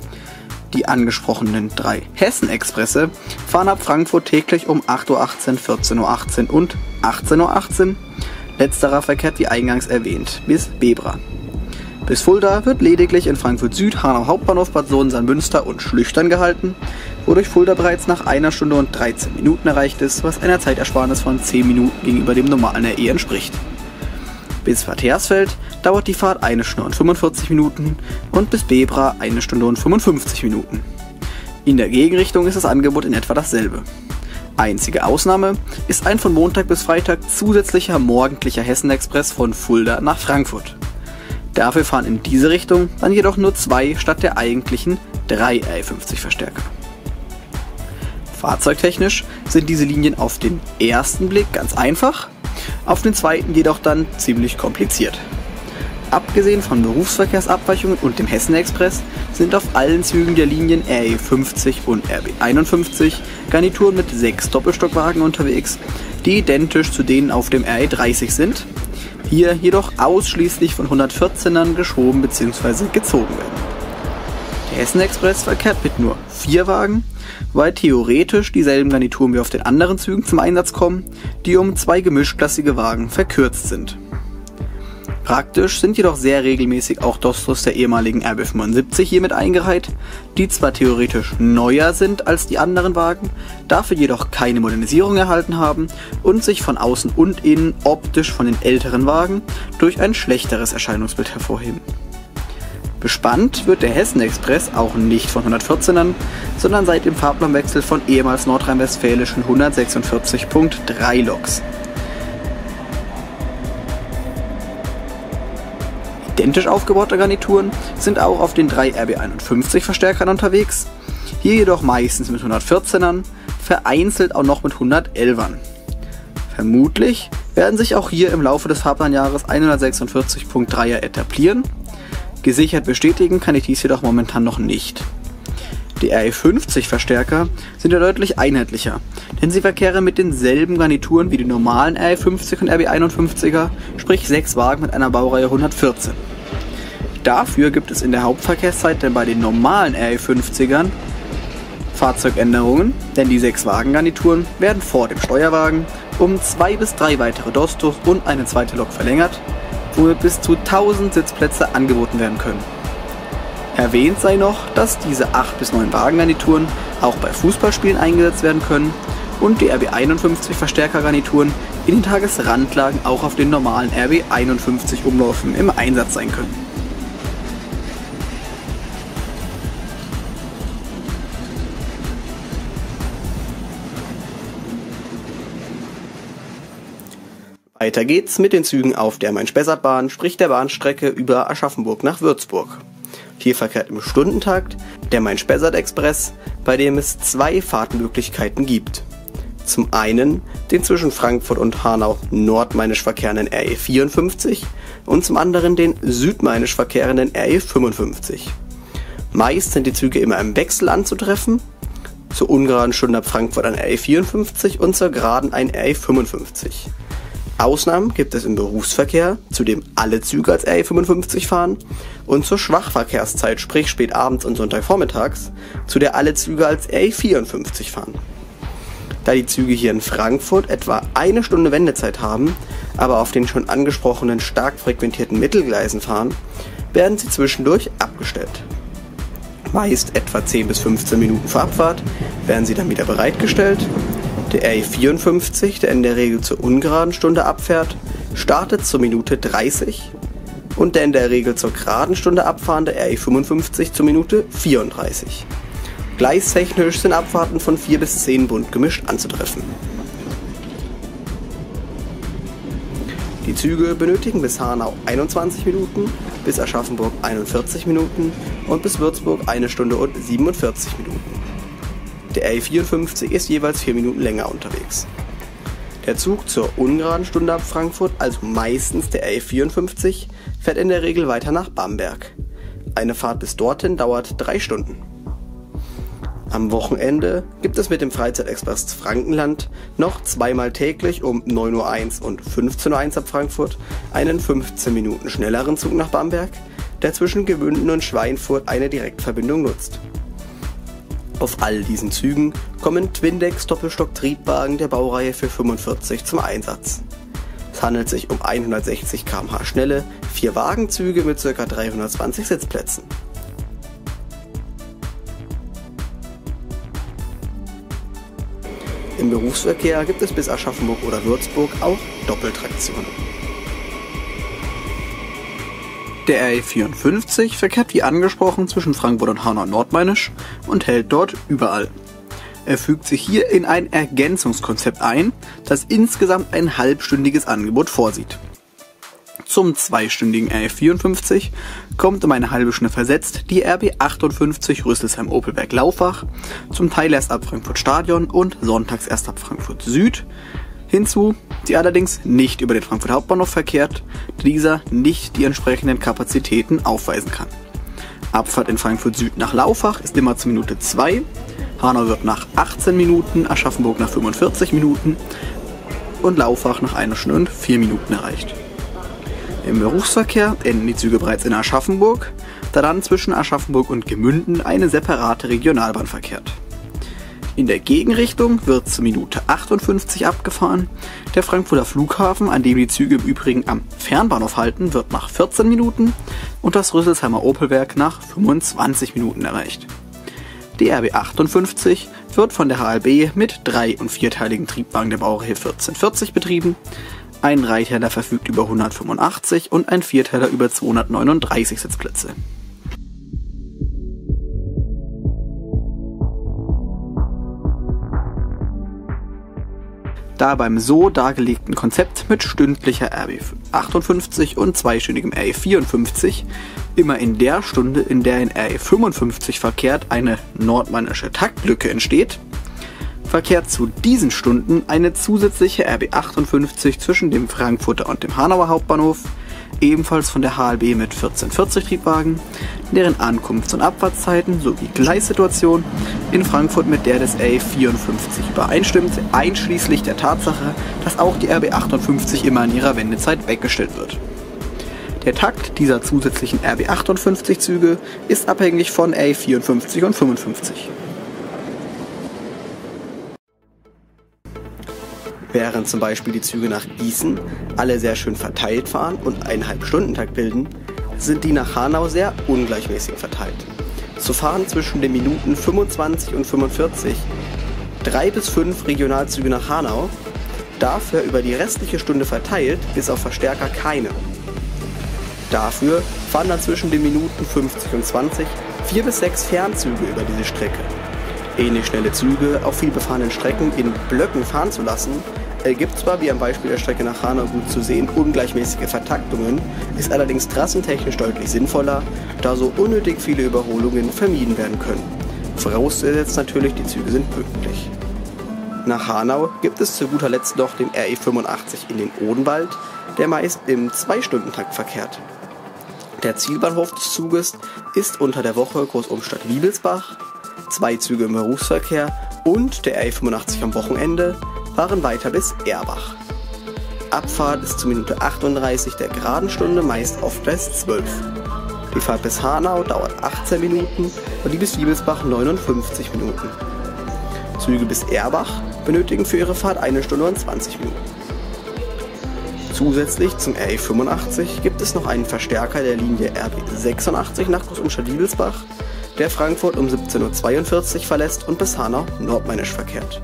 Die angesprochenen drei Hessen-Expresse fahren ab Frankfurt täglich um acht Uhr achtzehn, vierzehn Uhr achtzehn und achtzehn Uhr achtzehn. Letzterer verkehrt wie eingangs erwähnt bis Bebra. Bis Fulda wird lediglich in Frankfurt Süd, Hanau Hauptbahnhof, Bad Soden-Salmünster und Schlüchtern gehalten, wodurch Fulda bereits nach einer Stunde und dreizehn Minuten erreicht ist, was einer Zeitersparnis von zehn Minuten gegenüber dem normalen R E entspricht. Bis Bad Hersfeld dauert die Fahrt eine Stunde und fünfundvierzig Minuten und bis Bebra eine Stunde und fünfundfünfzig Minuten. In der Gegenrichtung ist das Angebot in etwa dasselbe. Einzige Ausnahme ist ein von Montag bis Freitag zusätzlicher morgendlicher Hessen-Express von Fulda nach Frankfurt. Dafür fahren in diese Richtung dann jedoch nur zwei statt der eigentlichen drei R E fünfzig Verstärker. Fahrzeugtechnisch sind diese Linien auf den ersten Blick ganz einfach, auf den zweiten jedoch dann ziemlich kompliziert. Abgesehen von Berufsverkehrsabweichungen und dem Hessen-Express sind auf allen Zügen der Linien R E fünfzig und R B einundfünfzig Garnituren mit sechs Doppelstockwagen unterwegs, die identisch zu denen auf dem R E dreißig sind, hier jedoch ausschließlich von hundertvierzehnern geschoben bzw. gezogen werden. Der Hessen-Express verkehrt mit nur vier Wagen, weil theoretisch dieselben Garnituren wie auf den anderen Zügen zum Einsatz kommen, die um zwei gemischklassige Wagen verkürzt sind. Praktisch sind jedoch sehr regelmäßig auch Dostos der ehemaligen R B fünfundsiebzig hier mit eingereiht, die zwar theoretisch neuer sind als die anderen Wagen, dafür jedoch keine Modernisierung erhalten haben und sich von außen und innen optisch von den älteren Wagen durch ein schlechteres Erscheinungsbild hervorheben. Bespannt wird der Hessen-Express auch nicht von hundertvierzehern, sondern seit dem Fahrplanwechsel von ehemals nordrhein-westfälischen hundertsechsundvierzig Punkt drei Loks. Identisch aufgebaute Garnituren sind auch auf den drei R B einundfünfzig Verstärkern unterwegs, hier jedoch meistens mit hundertvierzehern, vereinzelt auch noch mit hundertelfern. Vermutlich werden sich auch hier im Laufe des Fahrplanjahres hundertsechsundvierzig Punkt dreier etablieren. Gesichert bestätigen kann ich dies jedoch momentan noch nicht. Die R E fünfzig Verstärker sind ja deutlich einheitlicher, denn sie verkehren mit denselben Garnituren wie die normalen R E fünfzig und R B einundfünfziger, sprich sechs Wagen mit einer Baureihe hundertvierzehn. Dafür gibt es in der Hauptverkehrszeit denn bei den normalen R E fünfzigern Fahrzeugänderungen, denn die sechs Wagengarnituren werden vor dem Steuerwagen um zwei bis drei weitere Dostos und eine zweite Lok verlängert, womit bis zu tausend Sitzplätze angeboten werden können. Erwähnt sei noch, dass diese acht bis neun Wagengarnituren auch bei Fußballspielen eingesetzt werden können und die R B einundfünfzig Verstärkergarnituren in den Tagesrandlagen auch auf den normalen R B einundfünfzig Umläufen im Einsatz sein können. Weiter geht's mit den Zügen auf der Main-Spessart-Bahn, sprich der Bahnstrecke über Aschaffenburg nach Würzburg. Hier verkehrt im Stundentakt der Main-Spessart-Express, bei dem es zwei Fahrtmöglichkeiten gibt. Zum einen den zwischen Frankfurt und Hanau nordmainisch verkehrenden R E vierundfünfzig und zum anderen den südmainisch verkehrenden R E fünfundfünfzig. Meist sind die Züge immer im Wechsel anzutreffen, zur ungeraden Stunde ab Frankfurt ein R E vierundfünfzig und zur geraden ein R E fünfundfünfzig. Ausnahmen gibt es im Berufsverkehr, zu dem alle Züge als R E fünfundfünfzig fahren, und zur Schwachverkehrszeit, sprich spät abends und Sonntagvormittags, zu der alle Züge als R E vierundfünfzig fahren. Da die Züge hier in Frankfurt etwa eine Stunde Wendezeit haben, aber auf den schon angesprochenen stark frequentierten Mittelgleisen fahren, werden sie zwischendurch abgestellt. Meist etwa zehn bis fünfzehn Minuten vor Abfahrt werden sie dann wieder bereitgestellt. Der R E vierundfünfzig, der in der Regel zur ungeraden Stunde abfährt, startet zur Minute dreißig und der in der Regel zur geraden Stunde abfahrende R E fünfundfünfzig zur Minute vierunddreißig. Gleistechnisch sind Abfahrten von vier bis zehn bunt gemischt anzutreffen. Die Züge benötigen bis Hanau einundzwanzig Minuten, bis Aschaffenburg einundvierzig Minuten und bis Würzburg eine Stunde und siebenundvierzig Minuten. Der R E vierundfünfzig ist jeweils vier Minuten länger unterwegs. Der Zug zur ungeraden Stunde ab Frankfurt, also meistens der R E vierundfünfzig, fährt in der Regel weiter nach Bamberg. Eine Fahrt bis dorthin dauert drei Stunden. Am Wochenende gibt es mit dem Freizeitexpress Frankenland noch zweimal täglich um neun Uhr eins und fünfzehn Uhr eins ab Frankfurt einen fünfzehn Minuten schnelleren Zug nach Bamberg, der zwischen Gemünden und Schweinfurt eine Direktverbindung nutzt. Auf all diesen Zügen kommen Twindex-Doppelstock-Triebwagen der Baureihe vierhundertfünfundvierzig zum Einsatz. Es handelt sich um hundertsechzig Kilometer pro Stunde schnelle vier Wagenzüge mit ca. dreihundertzwanzig Sitzplätzen. Im Berufsverkehr gibt es bis Aschaffenburg oder Würzburg auch Doppeltraktion. Der R E vierundfünfzig verkehrt wie angesprochen zwischen Frankfurt und Hanau nordmainisch und hält dort überall. Er fügt sich hier in ein Ergänzungskonzept ein, das insgesamt ein halbstündiges Angebot vorsieht. Zum zweistündigen R E vierundfünfzig kommt um eine halbe Stunde versetzt die R B achtundfünfzig Rüsselsheim-Opelberg-Laufach, zum Teil erst ab Frankfurt Stadion und sonntags erst ab Frankfurt Süd, hinzu, die allerdings nicht über den Frankfurt Hauptbahnhof verkehrt, da dieser nicht die entsprechenden Kapazitäten aufweisen kann. Abfahrt in Frankfurt Süd nach Laufach ist immer zur Minute zwei, Hanau wird nach achtzehn Minuten, Aschaffenburg nach fünfundvierzig Minuten und Laufach nach einer Stunde und vier Minuten erreicht. Im Berufsverkehr enden die Züge bereits in Aschaffenburg, da dann zwischen Aschaffenburg und Gemünden eine separate Regionalbahn verkehrt. In der Gegenrichtung wird zur Minute achtundfünfzig abgefahren. Der Frankfurter Flughafen, an dem die Züge im Übrigen am Fernbahnhof halten, wird nach vierzehn Minuten und das Rüsselsheimer Opelwerk nach fünfundzwanzig Minuten erreicht. Die R B achtundfünfzig wird von der H L B mit drei- und vierteiligen Triebwagen der Baureihe vierzehnhundertvierzig betrieben. Ein Dreiteiler verfügt über hundertfünfundachtzig und ein Vierteiler über zweihundertneununddreißig Sitzplätze. Da beim so dargelegten Konzept mit stündlicher R B achtundfünfzig und zweistündigem R E vierundfünfzig immer in der Stunde, in der ein R E fünfundfünfzig verkehrt, eine nordmännische Taktlücke entsteht, verkehrt zu diesen Stunden eine zusätzliche R B achtundfünfzig zwischen dem Frankfurter und dem Hanauer Hauptbahnhof, ebenfalls von der H L B mit vierzehnhundertvierzig Triebwagen, deren Ankunfts- und Abfahrtszeiten sowie Gleissituation in Frankfurt mit der des R E vierundfünfzig übereinstimmt, einschließlich der Tatsache, dass auch die R B achtundfünfzig immer in ihrer Wendezeit weggestellt wird. Der Takt dieser zusätzlichen R B achtundfünfzig Züge ist abhängig von R E vierundfünfzig und fünfundfünfzig. Während zum Beispiel die Züge nach Gießen alle sehr schön verteilt fahren und einen Halbstundentakt bilden, sind die nach Hanau sehr ungleichmäßig verteilt. So fahren zwischen den Minuten fünfundzwanzig und fünfundvierzig drei bis fünf Regionalzüge nach Hanau, dafür über die restliche Stunde verteilt bis auf Verstärker keine. Dafür fahren dann zwischen den Minuten fünfzig und zwanzig vier bis sechs Fernzüge über diese Strecke. Ähnlich schnelle Züge auf viel befahrenen Strecken in Blöcken fahren zu lassen, ergibt zwar, wie am Beispiel der Strecke nach Hanau gut zu sehen, ungleichmäßige Vertaktungen, ist allerdings trassentechnisch deutlich sinnvoller, da so unnötig viele Überholungen vermieden werden können. Vorausgesetzt natürlich, die Züge sind pünktlich. Nach Hanau gibt es zu guter Letzt noch den R E fünfundachtzig in den Odenwald, der meist im zwei-Stunden-Takt verkehrt. Der Zielbahnhof des Zuges ist unter der Woche Großumstadt-Wiebelsbach, zwei Züge im Berufsverkehr und der R E fünfundachtzig am Wochenende fahren weiter bis Erbach. Abfahrt ist zur Minute achtunddreißig der geraden Stunde meist auf Gleis zwölf. Die Fahrt bis Hanau dauert achtzehn Minuten und die bis Wiebelsbach neunundfünfzig Minuten. Züge bis Erbach benötigen für ihre Fahrt eine Stunde und zwanzig Minuten. Zusätzlich zum R E fünfundachtzig gibt es noch einen Verstärker der Linie R B sechsundachtzig nach Großumstadt-Wiebelsbach, der Frankfurt um siebzehn Uhr zweiundvierzig verlässt und bis Hanau nordmännisch verkehrt.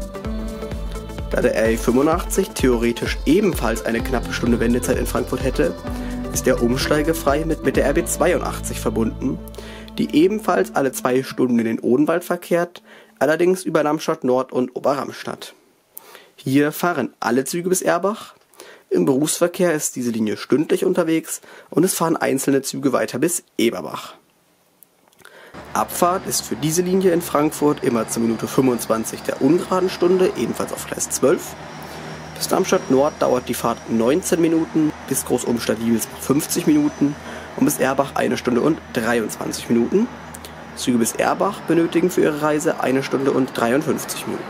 Da der R E fünfundachtzig theoretisch ebenfalls eine knappe Stunde Wendezeit in Frankfurt hätte, ist er umsteigefrei mit, mit der R B zweiundachtzig verbunden, die ebenfalls alle zwei Stunden in den Odenwald verkehrt, allerdings über Darmstadt Nord und Oberramstadt. Hier fahren alle Züge bis Erbach. Im Berufsverkehr ist diese Linie stündlich unterwegs und es fahren einzelne Züge weiter bis Eberbach. Abfahrt ist für diese Linie in Frankfurt immer zur Minute fünfundzwanzig der ungeraden Stunde, ebenfalls auf Gleis zwölf. Bis Darmstadt Nord dauert die Fahrt neunzehn Minuten, bis Großumstadt-Wiebelsbach fünfzig Minuten und bis Erbach eine Stunde und dreiundzwanzig Minuten. Züge bis Erbach benötigen für ihre Reise eine Stunde und dreiundfünfzig Minuten.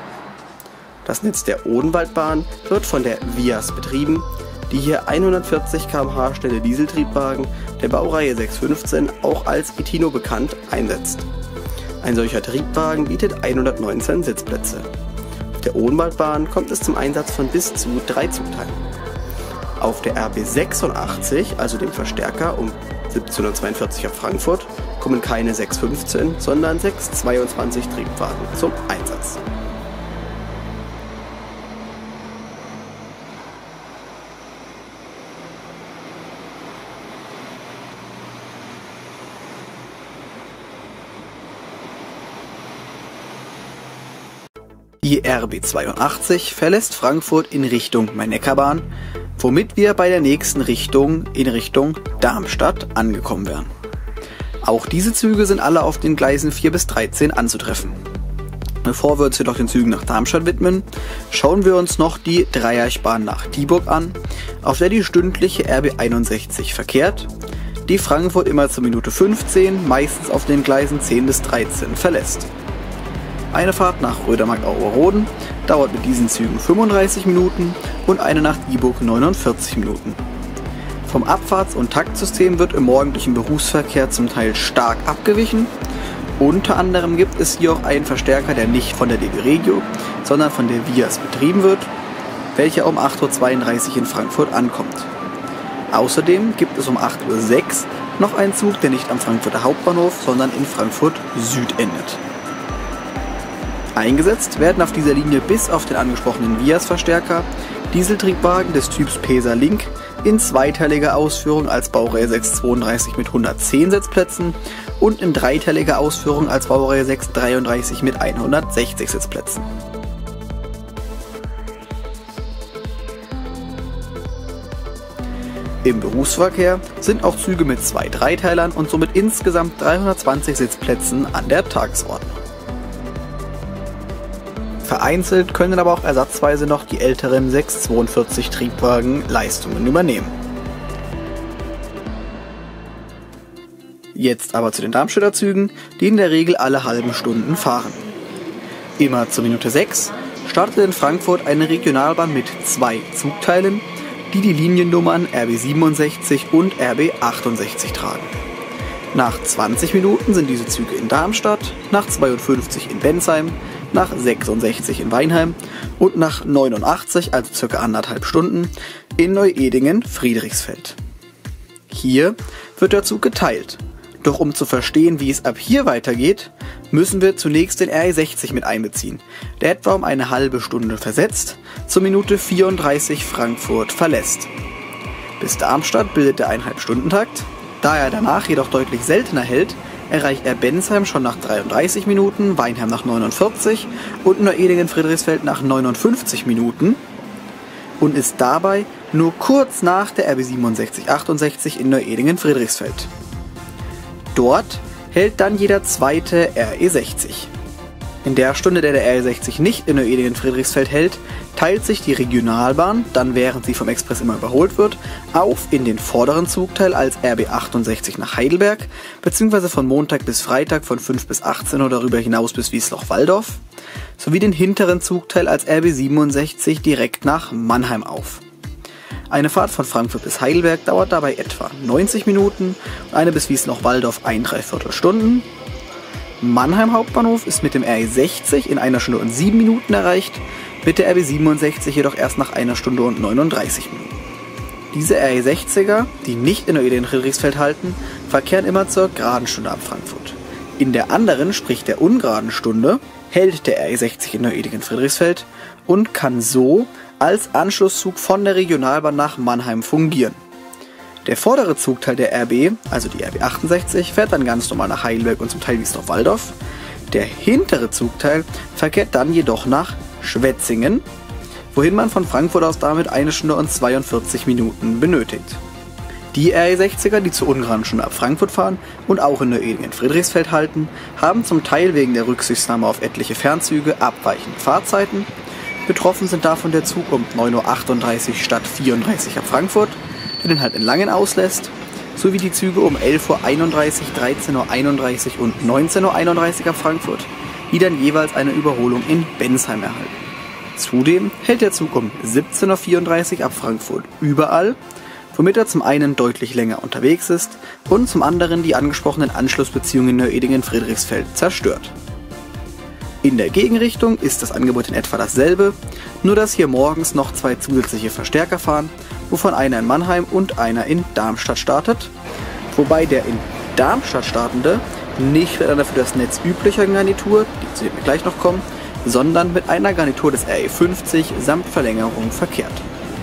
Das Netz der Odenwaldbahn wird von der Vias betrieben, die hier hundertvierzig Kilometer pro Stunde schnelle Dieseltriebwagen der Baureihe sechshundertfünfzehn, auch als Gitino bekannt, einsetzt. Ein solcher Triebwagen bietet hundertneunzehn Sitzplätze. Auf der Odenwaldbahn kommt es zum Einsatz von bis zu drei Zugteilen. Auf der R B sechsundachtzig, also dem Verstärker um siebzehn Uhr zweiundvierzig auf Frankfurt, kommen keine sechshundertfünfzehn, sondern sechshundertzweiundzwanzig Triebwagen zum Einsatz. Die R B zweiundachtzig verlässt Frankfurt in Richtung Main-Neckar-Bahn, womit wir bei der nächsten Richtung in Richtung Darmstadt angekommen wären. Auch diese Züge sind alle auf den Gleisen vier bis dreizehn anzutreffen. Bevor wir uns jedoch den Zügen nach Darmstadt widmen, schauen wir uns noch die Dreierbahn nach Dieburg an, auf der die stündliche R B einundsechzig verkehrt, die Frankfurt immer zur Minute fünfzehn, meistens auf den Gleisen zehn bis dreizehn verlässt. Eine Fahrt nach Rödermark-Auerroden dauert mit diesen Zügen fünfunddreißig Minuten und eine nach Dieburg neunundvierzig Minuten. Vom Abfahrts- und Taktsystem wird im morgendlichen Berufsverkehr zum Teil stark abgewichen. Unter anderem gibt es hier auch einen Verstärker, der nicht von der D B Regio, sondern von der Vias betrieben wird, welcher um acht Uhr zweiunddreißig in Frankfurt ankommt. Außerdem gibt es um acht Uhr sechs noch einen Zug, der nicht am Frankfurter Hauptbahnhof, sondern in Frankfurt Süd endet. Eingesetzt werden auf dieser Linie bis auf den angesprochenen Vias-Verstärker Dieseltriebwagen des Typs Pesa Link in zweiteiliger Ausführung als Baureihe sechs zweiunddreißig mit hundertzehn Sitzplätzen und in dreiteiliger Ausführung als Baureihe sechs dreiunddreißig mit hundertsechzig Sitzplätzen. Im Berufsverkehr sind auch Züge mit zwei Dreiteilern und somit insgesamt dreihundertzwanzig Sitzplätzen an der Tagesordnung. Vereinzelt können aber auch ersatzweise noch die älteren sechs zweiundvierzig Triebwagen Leistungen übernehmen. Jetzt aber zu den Darmstädter Zügen, die in der Regel alle halben Stunden fahren. Immer zur Minute sechs startet in Frankfurt eine Regionalbahn mit zwei Zugteilen, die die Liniennummern R B siebenundsechzig und R B achtundsechzig tragen. Nach zwanzig Minuten sind diese Züge in Darmstadt, nach zweiundfünfzig in Bensheim, nach sechsundsechzig in Weinheim und nach neunundachtzig, also circa anderthalb Stunden, in Neu-Edingen-Friedrichsfeld. Hier wird der Zug geteilt. Doch um zu verstehen, wie es ab hier weitergeht, müssen wir zunächst den R E sechzig mit einbeziehen, der etwa um eine halbe Stunde versetzt zur Minute vierunddreißig Frankfurt verlässt. Bis Darmstadt bildet der Eineinhalb-Stunden-Takt. Da er danach jedoch deutlich seltener hält, erreicht er Bensheim schon nach dreiunddreißig Minuten, Weinheim nach neunundvierzig und Neu-Edingen-Friedrichsfeld nach neunundfünfzig Minuten und ist dabei nur kurz nach der R B siebenundsechzig achtundsechzig in Neu-Edingen-Friedrichsfeld. Dort hält dann jeder zweite R E sechzig. In der Stunde, der der R E sechzig nicht in Neu-Edingen-Friedrichsfeld hält, teilt sich die Regionalbahn, dann während sie vom Express immer überholt wird, auf in den vorderen Zugteil als R B achtundsechzig nach Heidelberg, beziehungsweise von Montag bis Freitag von fünf bis achtzehn Uhr darüber hinaus bis Wiesloch-Walldorf, sowie den hinteren Zugteil als R B siebenundsechzig direkt nach Mannheim auf. Eine Fahrt von Frankfurt bis Heidelberg dauert dabei etwa neunzig Minuten und eine bis Wiesloch-Walldorf ein Dreiviertel Stunden. Mannheim Hauptbahnhof ist mit dem R E sechzig in einer Stunde und sieben Minuten erreicht, mit der R B siebenundsechzig jedoch erst nach einer Stunde und neununddreißig Minuten. Diese R E sechziger, die nicht in Neu-Edingen-Friedrichsfeld halten, verkehren immer zur geraden Stunde ab Frankfurt. In der anderen, sprich der ungeraden Stunde, hält der R E sechzig in Neu-Edingen-Friedrichsfeld und kann so als Anschlusszug von der Regionalbahn nach Mannheim fungieren. Der vordere Zugteil der R B, also die R B achtundsechzig, fährt dann ganz normal nach Heidelberg und zum Teil Wiesloch-Walldorf. Der hintere Zugteil verkehrt dann jedoch nach Schwetzingen, wohin man von Frankfurt aus damit eine Stunde und zweiundvierzig Minuten benötigt. Die R E sechziger, die zur ungeraden Stunde ab Frankfurt fahren und auch in Neu-Edingen-Friedrichsfeld halten, haben zum Teil wegen der Rücksichtnahme auf etliche Fernzüge abweichende Fahrzeiten. Betroffen sind davon der Zug um neun Uhr achtunddreißig statt vierunddreißig ab Frankfurt, der den halt in Langen auslässt, sowie die Züge um elf Uhr einunddreißig, dreizehn Uhr einunddreißig und neunzehn Uhr einunddreißig ab Frankfurt, die dann jeweils eine Überholung in Bensheim erhalten. Zudem hält der Zug um siebzehn Uhr vierunddreißig ab Frankfurt überall, womit er zum einen deutlich länger unterwegs ist und zum anderen die angesprochenen Anschlussbeziehungen in Neu-Edingen-Friedrichsfeld zerstört. In der Gegenrichtung ist das Angebot in etwa dasselbe, nur dass hier morgens noch zwei zusätzliche Verstärker fahren, wovon einer in Mannheim und einer in Darmstadt startet, wobei der in Darmstadt startende nicht mit einer für das Netz üblicher Garnitur, die zu dem wir gleich noch kommen, sondern mit einer Garnitur des R E fünfzig samt Verlängerung verkehrt.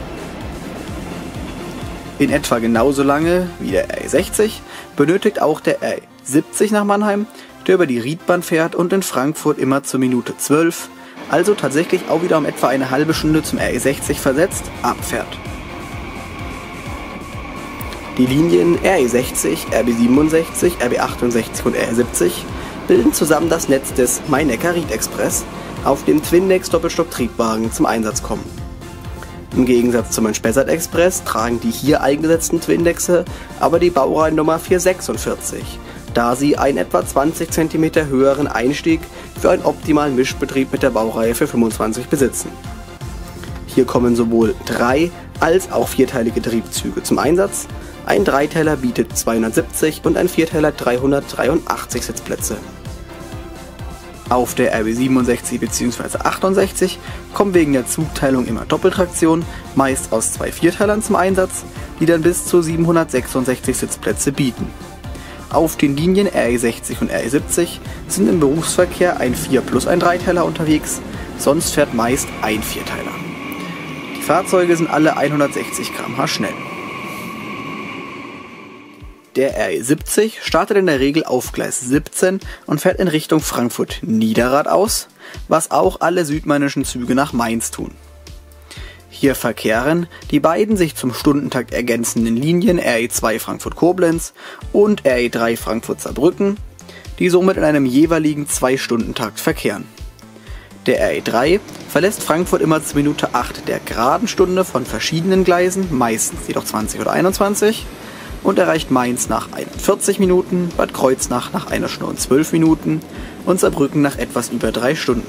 In etwa genauso lange wie der R E sechzig benötigt auch der R E siebzig nach Mannheim, der über die Riedbahn fährt und in Frankfurt immer zur Minute zwölf, also tatsächlich auch wieder um etwa eine halbe Stunde zum R E sechzig versetzt, abfährt. Die Linien R E sechzig, R B siebenundsechzig, R B achtundsechzig und R E siebzig bilden zusammen das Netz des Main-Neckar-Ried-Express, auf dem Twindex-Doppelstock-Triebwagen zum Einsatz kommen. Im Gegensatz zum Main-Spessart-Express tragen die hier eingesetzten Twindexe aber die Baureihenummer vierhundertsechsundvierzig, da sie einen etwa zwanzig Zentimeter höheren Einstieg für einen optimalen Mischbetrieb mit der Baureihe für fünfundzwanzig besitzen. Hier kommen sowohl drei- als auch vierteilige Triebzüge zum Einsatz. Ein Dreiteiler bietet zweihundertsiebzig und ein Vierteiler dreihundertdreiundachtzig Sitzplätze. Auf der R B siebenundsechzig bzw. achtundsechzig kommen wegen der Zugteilung immer Doppeltraktion, meist aus zwei Vierteilern zum Einsatz, die dann bis zu siebenhundertsechsundsechzig Sitzplätze bieten. Auf den Linien R E sechzig und R E siebzig sind im Berufsverkehr ein Vier- plus ein Dreiteiler unterwegs, sonst fährt meist ein Vierteiler. Die Fahrzeuge sind alle hundertsechzig Kilometer pro Stunde schnell. Der R E siebzig startet in der Regel auf Gleis siebzehn und fährt in Richtung Frankfurt-Niederrad aus, was auch alle südmännischen Züge nach Mainz tun. Hier verkehren die beiden sich zum Stundentakt ergänzenden Linien R E zwei Frankfurt-Koblenz und R E drei Frankfurt-Saarbrücken, die somit in einem jeweiligen zwei-Stunden-Takt verkehren. Der R E drei verlässt Frankfurt immer zur Minute acht der geraden Stunde von verschiedenen Gleisen, meistens jedoch zwanzig oder einundzwanzig, und erreicht Mainz nach einundvierzig Minuten, Bad Kreuznach nach einer Stunde und zwölf Minuten und Saarbrücken nach etwas über drei Stunden.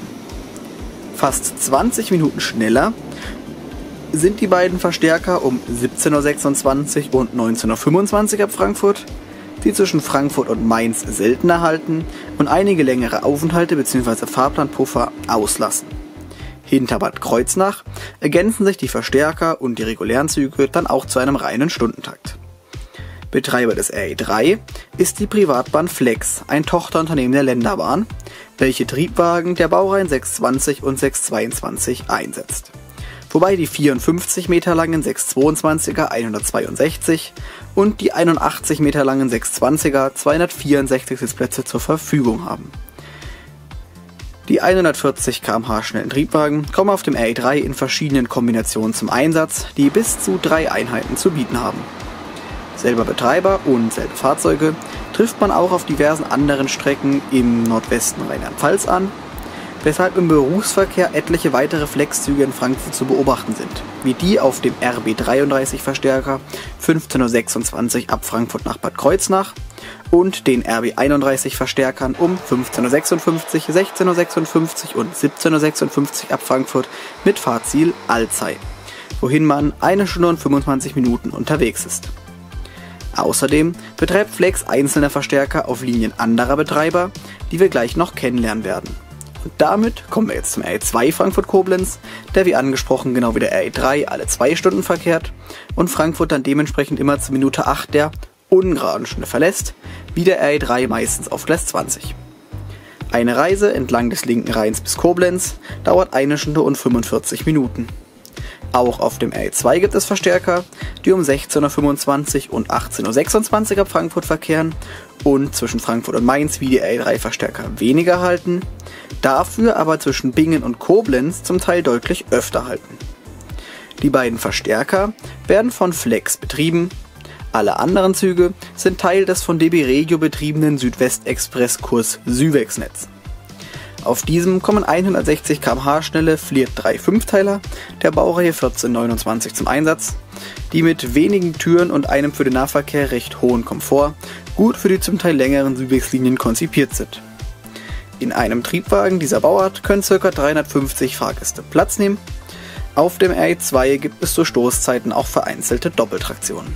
Fast zwanzig Minuten schneller sind die beiden Verstärker um siebzehn Uhr sechsundzwanzig und neunzehn Uhr fünfundzwanzig ab Frankfurt, die zwischen Frankfurt und Mainz seltener halten und einige längere Aufenthalte bzw. Fahrplanpuffer auslassen. Hinter Bad Kreuznach ergänzen sich die Verstärker und die regulären Züge dann auch zu einem reinen Stundentakt. Betreiber des R E drei ist die Privatbahn Flex, ein Tochterunternehmen der Länderbahn, welche Triebwagen der Baureihen sechshundertzweiundzwanzig und sechshundertzweiundzwanzig einsetzt. Wobei die vierundfünfzig Meter langen sechshundertzweiundzwanziger hundertzweiundsechzig und die einundachtzig Meter langen sechshundertzwanziger zweihundertvierundsechzig Sitzplätze zur Verfügung haben. Die hundertvierzig Kilometer pro Stunde schnellen Triebwagen kommen auf dem R E drei in verschiedenen Kombinationen zum Einsatz, die bis zu drei Einheiten zu bieten haben. Selber Betreiber und selbe Fahrzeuge trifft man auch auf diversen anderen Strecken im Nordwesten Rheinland-Pfalz an, weshalb im Berufsverkehr etliche weitere Flexzüge in Frankfurt zu beobachten sind, wie die auf dem R B dreiunddreißig Verstärker fünfzehn Uhr sechsundzwanzig ab Frankfurt nach Bad Kreuznach und den R B einunddreißig Verstärkern um fünfzehn Uhr sechsundfünfzig, sechzehn Uhr sechsundfünfzig und siebzehn Uhr sechsundfünfzig ab Frankfurt mit Fahrziel Alzey, wohin man eine Stunde und fünfundzwanzig Minuten unterwegs ist. Außerdem betreibt Flex einzelne Verstärker auf Linien anderer Betreiber, die wir gleich noch kennenlernen werden. Und damit kommen wir jetzt zum R E zwei Frankfurt-Koblenz, der wie angesprochen genau wie der R E drei alle zwei Stunden verkehrt und Frankfurt dann dementsprechend immer zur Minute acht der ungeraden Stunde verlässt, wie der R E drei meistens auf Gleis zwanzig. Eine Reise entlang des linken Rheins bis Koblenz dauert eine Stunde und fünfundvierzig Minuten. Auch auf dem R E zwei gibt es Verstärker, die um sechzehn Uhr fünfundzwanzig und achtzehn Uhr sechsundzwanzig ab Frankfurt verkehren und zwischen Frankfurt und Mainz wie die R E drei Verstärker weniger halten, dafür aber zwischen Bingen und Koblenz zum Teil deutlich öfter halten. Die beiden Verstärker werden von Flex betrieben, alle anderen Züge sind Teil des von D B Regio betriebenen Südwestexpress-Kurs Süwex-Netz. Auf diesem kommen hundertsechzig Kilometer pro Stunde schnelle Flirt drei Fünfteiler der Baureihe vierzehn neunundzwanzig zum Einsatz, die mit wenigen Türen und einem für den Nahverkehr recht hohen Komfort gut für die zum Teil längeren Südwegslinien konzipiert sind. In einem Triebwagen dieser Bauart können ca. dreihundertfünfzig Fahrgäste Platz nehmen. Auf dem R E zwei gibt es zu Stoßzeiten auch vereinzelte Doppeltraktionen.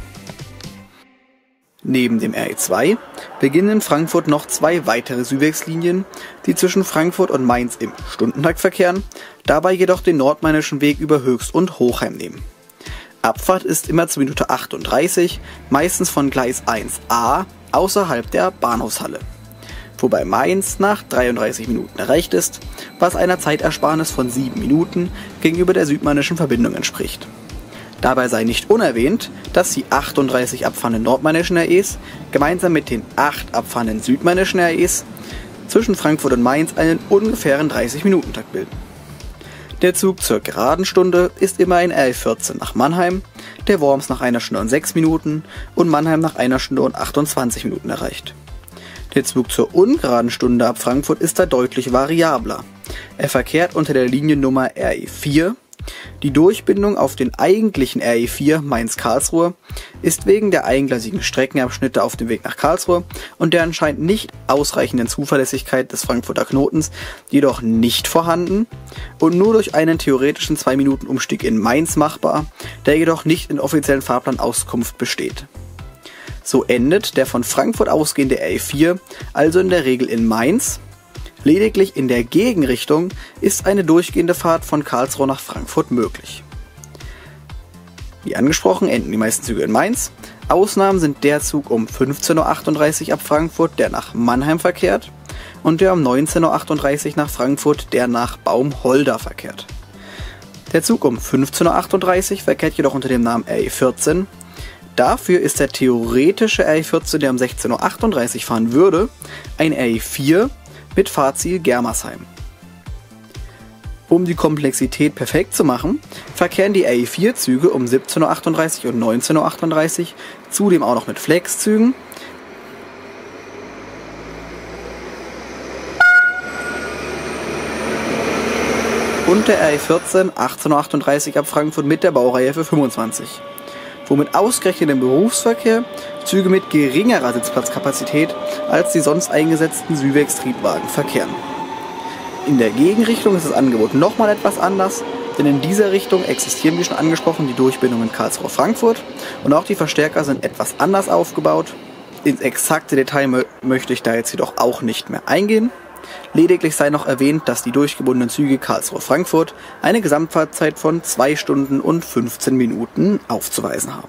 Neben dem R E zwei beginnen in Frankfurt noch zwei weitere Südwegslinien, die zwischen Frankfurt und Mainz im Stundentakt verkehren, dabei jedoch den nordmainischen Weg über Höchst und Hochheim nehmen. Abfahrt ist immer zur Minute achtunddreißig, meistens von Gleis eins a außerhalb der Bahnhofshalle, wobei Mainz nach dreiunddreißig Minuten erreicht ist, was einer Zeitersparnis von sieben Minuten gegenüber der südmainischen Verbindung entspricht. Dabei sei nicht unerwähnt, dass die achtunddreißig abfahrenden nordmainischen R Es gemeinsam mit den acht abfahrenden südmainischen R Es zwischen Frankfurt und Mainz einen ungefähren dreißig-Minuten-Takt bilden. Der Zug zur geraden Stunde ist immer ein R E vierzehn nach Mannheim, der Worms nach einer Stunde und sechs Minuten und Mannheim nach einer Stunde und achtundzwanzig Minuten erreicht. Der Zug zur ungeraden Stunde ab Frankfurt ist da deutlich variabler. Er verkehrt unter der Liniennummer R E vier. Die Durchbindung auf den eigentlichen R E vier Mainz-Karlsruhe ist wegen der eingleisigen Streckenabschnitte auf dem Weg nach Karlsruhe und der anscheinend nicht ausreichenden Zuverlässigkeit des Frankfurter Knotens jedoch nicht vorhanden und nur durch einen theoretischen zwei Minuten Umstieg in Mainz machbar, der jedoch nicht in offiziellen Fahrplanauskunft besteht. So endet der von Frankfurt ausgehende R E vier also in der Regel in Mainz, Lediglich in der Gegenrichtung ist eine durchgehende Fahrt von Karlsruhe nach Frankfurt möglich. Wie angesprochen enden die meisten Züge in Mainz. Ausnahmen sind der Zug um fünfzehn Uhr achtunddreißig ab Frankfurt, der nach Mannheim verkehrt, und der um neunzehn Uhr achtunddreißig nach Frankfurt, der nach Baumholder verkehrt. Der Zug um fünfzehn Uhr achtunddreißig verkehrt jedoch unter dem Namen R E vierzehn. Dafür ist der theoretische R E vierzehn, der um sechzehn Uhr achtunddreißig fahren würde, ein R E vier mit Fahrziel Germersheim. Um die Komplexität perfekt zu machen, verkehren die R E vier Züge um siebzehn Uhr achtunddreißig und neunzehn Uhr achtunddreißig, zudem auch noch mit Flexzügen. Und der R E vierzehn achtzehn Uhr achtunddreißig ab Frankfurt mit der Baureihe für fünfundzwanzig. Womit ausgerechnet im Berufsverkehr Züge mit geringerer Sitzplatzkapazität als die sonst eingesetzten Syvex-Triebwagen verkehren. In der Gegenrichtung ist das Angebot nochmal etwas anders, denn in dieser Richtung existieren wie schon angesprochen die Durchbindungen Karlsruhe-Frankfurt und auch die Verstärker sind etwas anders aufgebaut. Ins exakte Detail mö möchte ich da jetzt jedoch auch nicht mehr eingehen. Lediglich sei noch erwähnt, dass die durchgebundenen Züge Karlsruhe-Frankfurt eine Gesamtfahrzeit von zwei Stunden und fünfzehn Minuten aufzuweisen haben.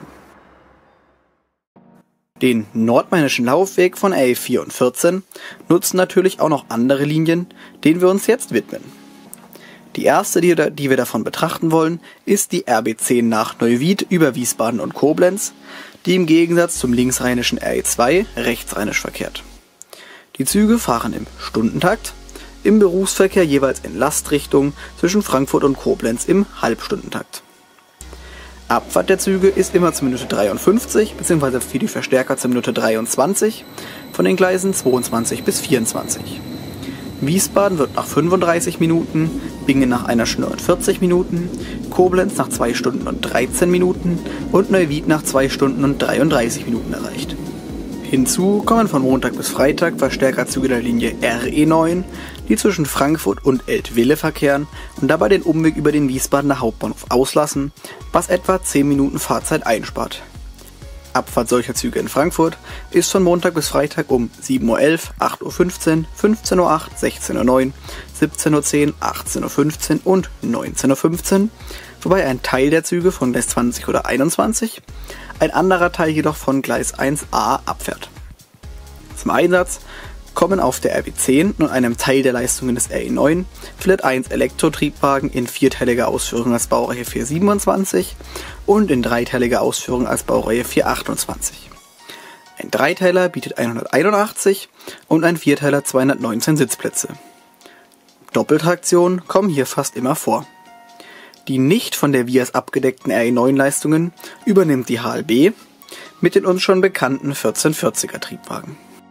Den nordmainischen Laufweg von R E vier und vierzehn nutzen natürlich auch noch andere Linien, denen wir uns jetzt widmen. Die erste, die, die wir davon betrachten wollen, ist die R B zehn nach Neuwied über Wiesbaden und Koblenz, die im Gegensatz zum linksrheinischen R E zwei rechtsrheinisch verkehrt. Die Züge fahren im Stundentakt, im Berufsverkehr jeweils in Lastrichtung zwischen Frankfurt und Koblenz im Halbstundentakt. Abfahrt der Züge ist immer zur Minute dreiundfünfzig bzw. für die Verstärker zur Minute dreiundzwanzig von den Gleisen zweiundzwanzig bis vierundzwanzig. Wiesbaden wird nach fünfunddreißig Minuten, Bingen nach einer Stunde und vierzig Minuten, Koblenz nach zwei Stunden und dreizehn Minuten und Neuwied nach zwei Stunden und dreiunddreißig Minuten erreicht. Hinzu kommen von Montag bis Freitag Verstärkerzüge der Linie R E neun, die zwischen Frankfurt und Eltville verkehren und dabei den Umweg über den Wiesbadener Hauptbahnhof auslassen, was etwa zehn Minuten Fahrzeit einspart. Abfahrt solcher Züge in Frankfurt ist von Montag bis Freitag um sieben Uhr elf, acht Uhr fünfzehn, fünfzehn Uhr acht, sechzehn Uhr neun, siebzehn Uhr zehn, achtzehn Uhr fünfzehn und neunzehn Uhr fünfzehn, wobei ein Teil der Züge von Gleis zwanzig oder einundzwanzig, ein anderer Teil jedoch von Gleis eins a abfährt. Zum Einsatz kommen auf der R B zehn und einem Teil der Leistungen des R E neun Fiat eins Elektrotriebwagen in vierteiliger Ausführung als Baureihe vierhundertsiebenundzwanzig und in dreiteiliger Ausführung als Baureihe vierhundertachtundzwanzig. Ein Dreiteiler bietet hunderteinundachtzig und ein Vierteiler zweihundertneunzehn Sitzplätze. Doppeltraktionen kommen hier fast immer vor. Die nicht von der Vias abgedeckten R E neun Leistungen übernimmt die H L B mit den uns schon bekannten vierzehnhundertvierziger Triebwagen.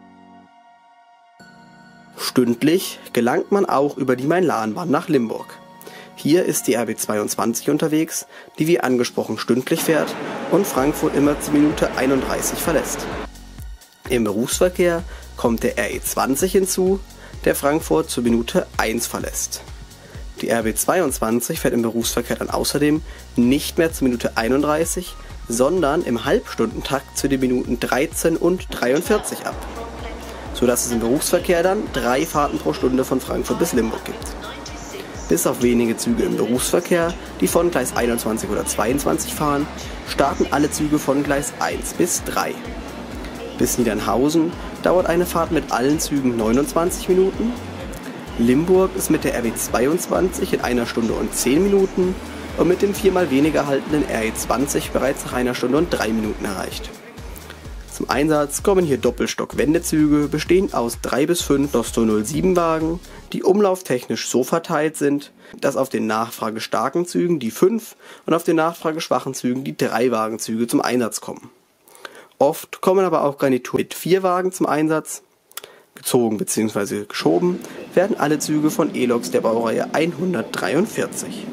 Stündlich gelangt man auch über die Main-Lahn-Bahn nach Limburg. Hier ist die R B zweiundzwanzig unterwegs, die wie angesprochen stündlich fährt und Frankfurt immer zur Minute einunddreißig verlässt. Im Berufsverkehr kommt der R E zwanzig hinzu, der Frankfurt zur Minute eins verlässt. Die R B zweiundzwanzig fährt im Berufsverkehr dann außerdem nicht mehr zur Minute einunddreißig, sondern im Halbstundentakt zu den Minuten dreizehn und dreiundvierzig ab, sodass es im Berufsverkehr dann drei Fahrten pro Stunde von Frankfurt bis Limburg gibt. Bis auf wenige Züge im Berufsverkehr, die von Gleis einundzwanzig oder zweiundzwanzig fahren, starten alle Züge von Gleis eins bis drei. Bis Niedernhausen dauert eine Fahrt mit allen Zügen neunundzwanzig Minuten. Limburg ist mit der R B zweiundzwanzig in einer Stunde und zehn Minuten und mit dem viermal weniger haltenden R E zwanzig bereits nach einer Stunde und drei Minuten erreicht. Zum Einsatz kommen hier Doppelstock-Wendezüge, bestehend aus drei bis fünf Nostro null sieben Wagen, die umlauftechnisch so verteilt sind, dass auf den nachfragestarken Zügen die fünf und auf den nachfrageschwachen Zügen die drei Wagenzüge zum Einsatz kommen. Oft kommen aber auch Garnituren mit vier Wagen zum Einsatz. Gezogen bzw. geschoben werden alle Züge von E-Loks der Baureihe hundertdreiundvierzig.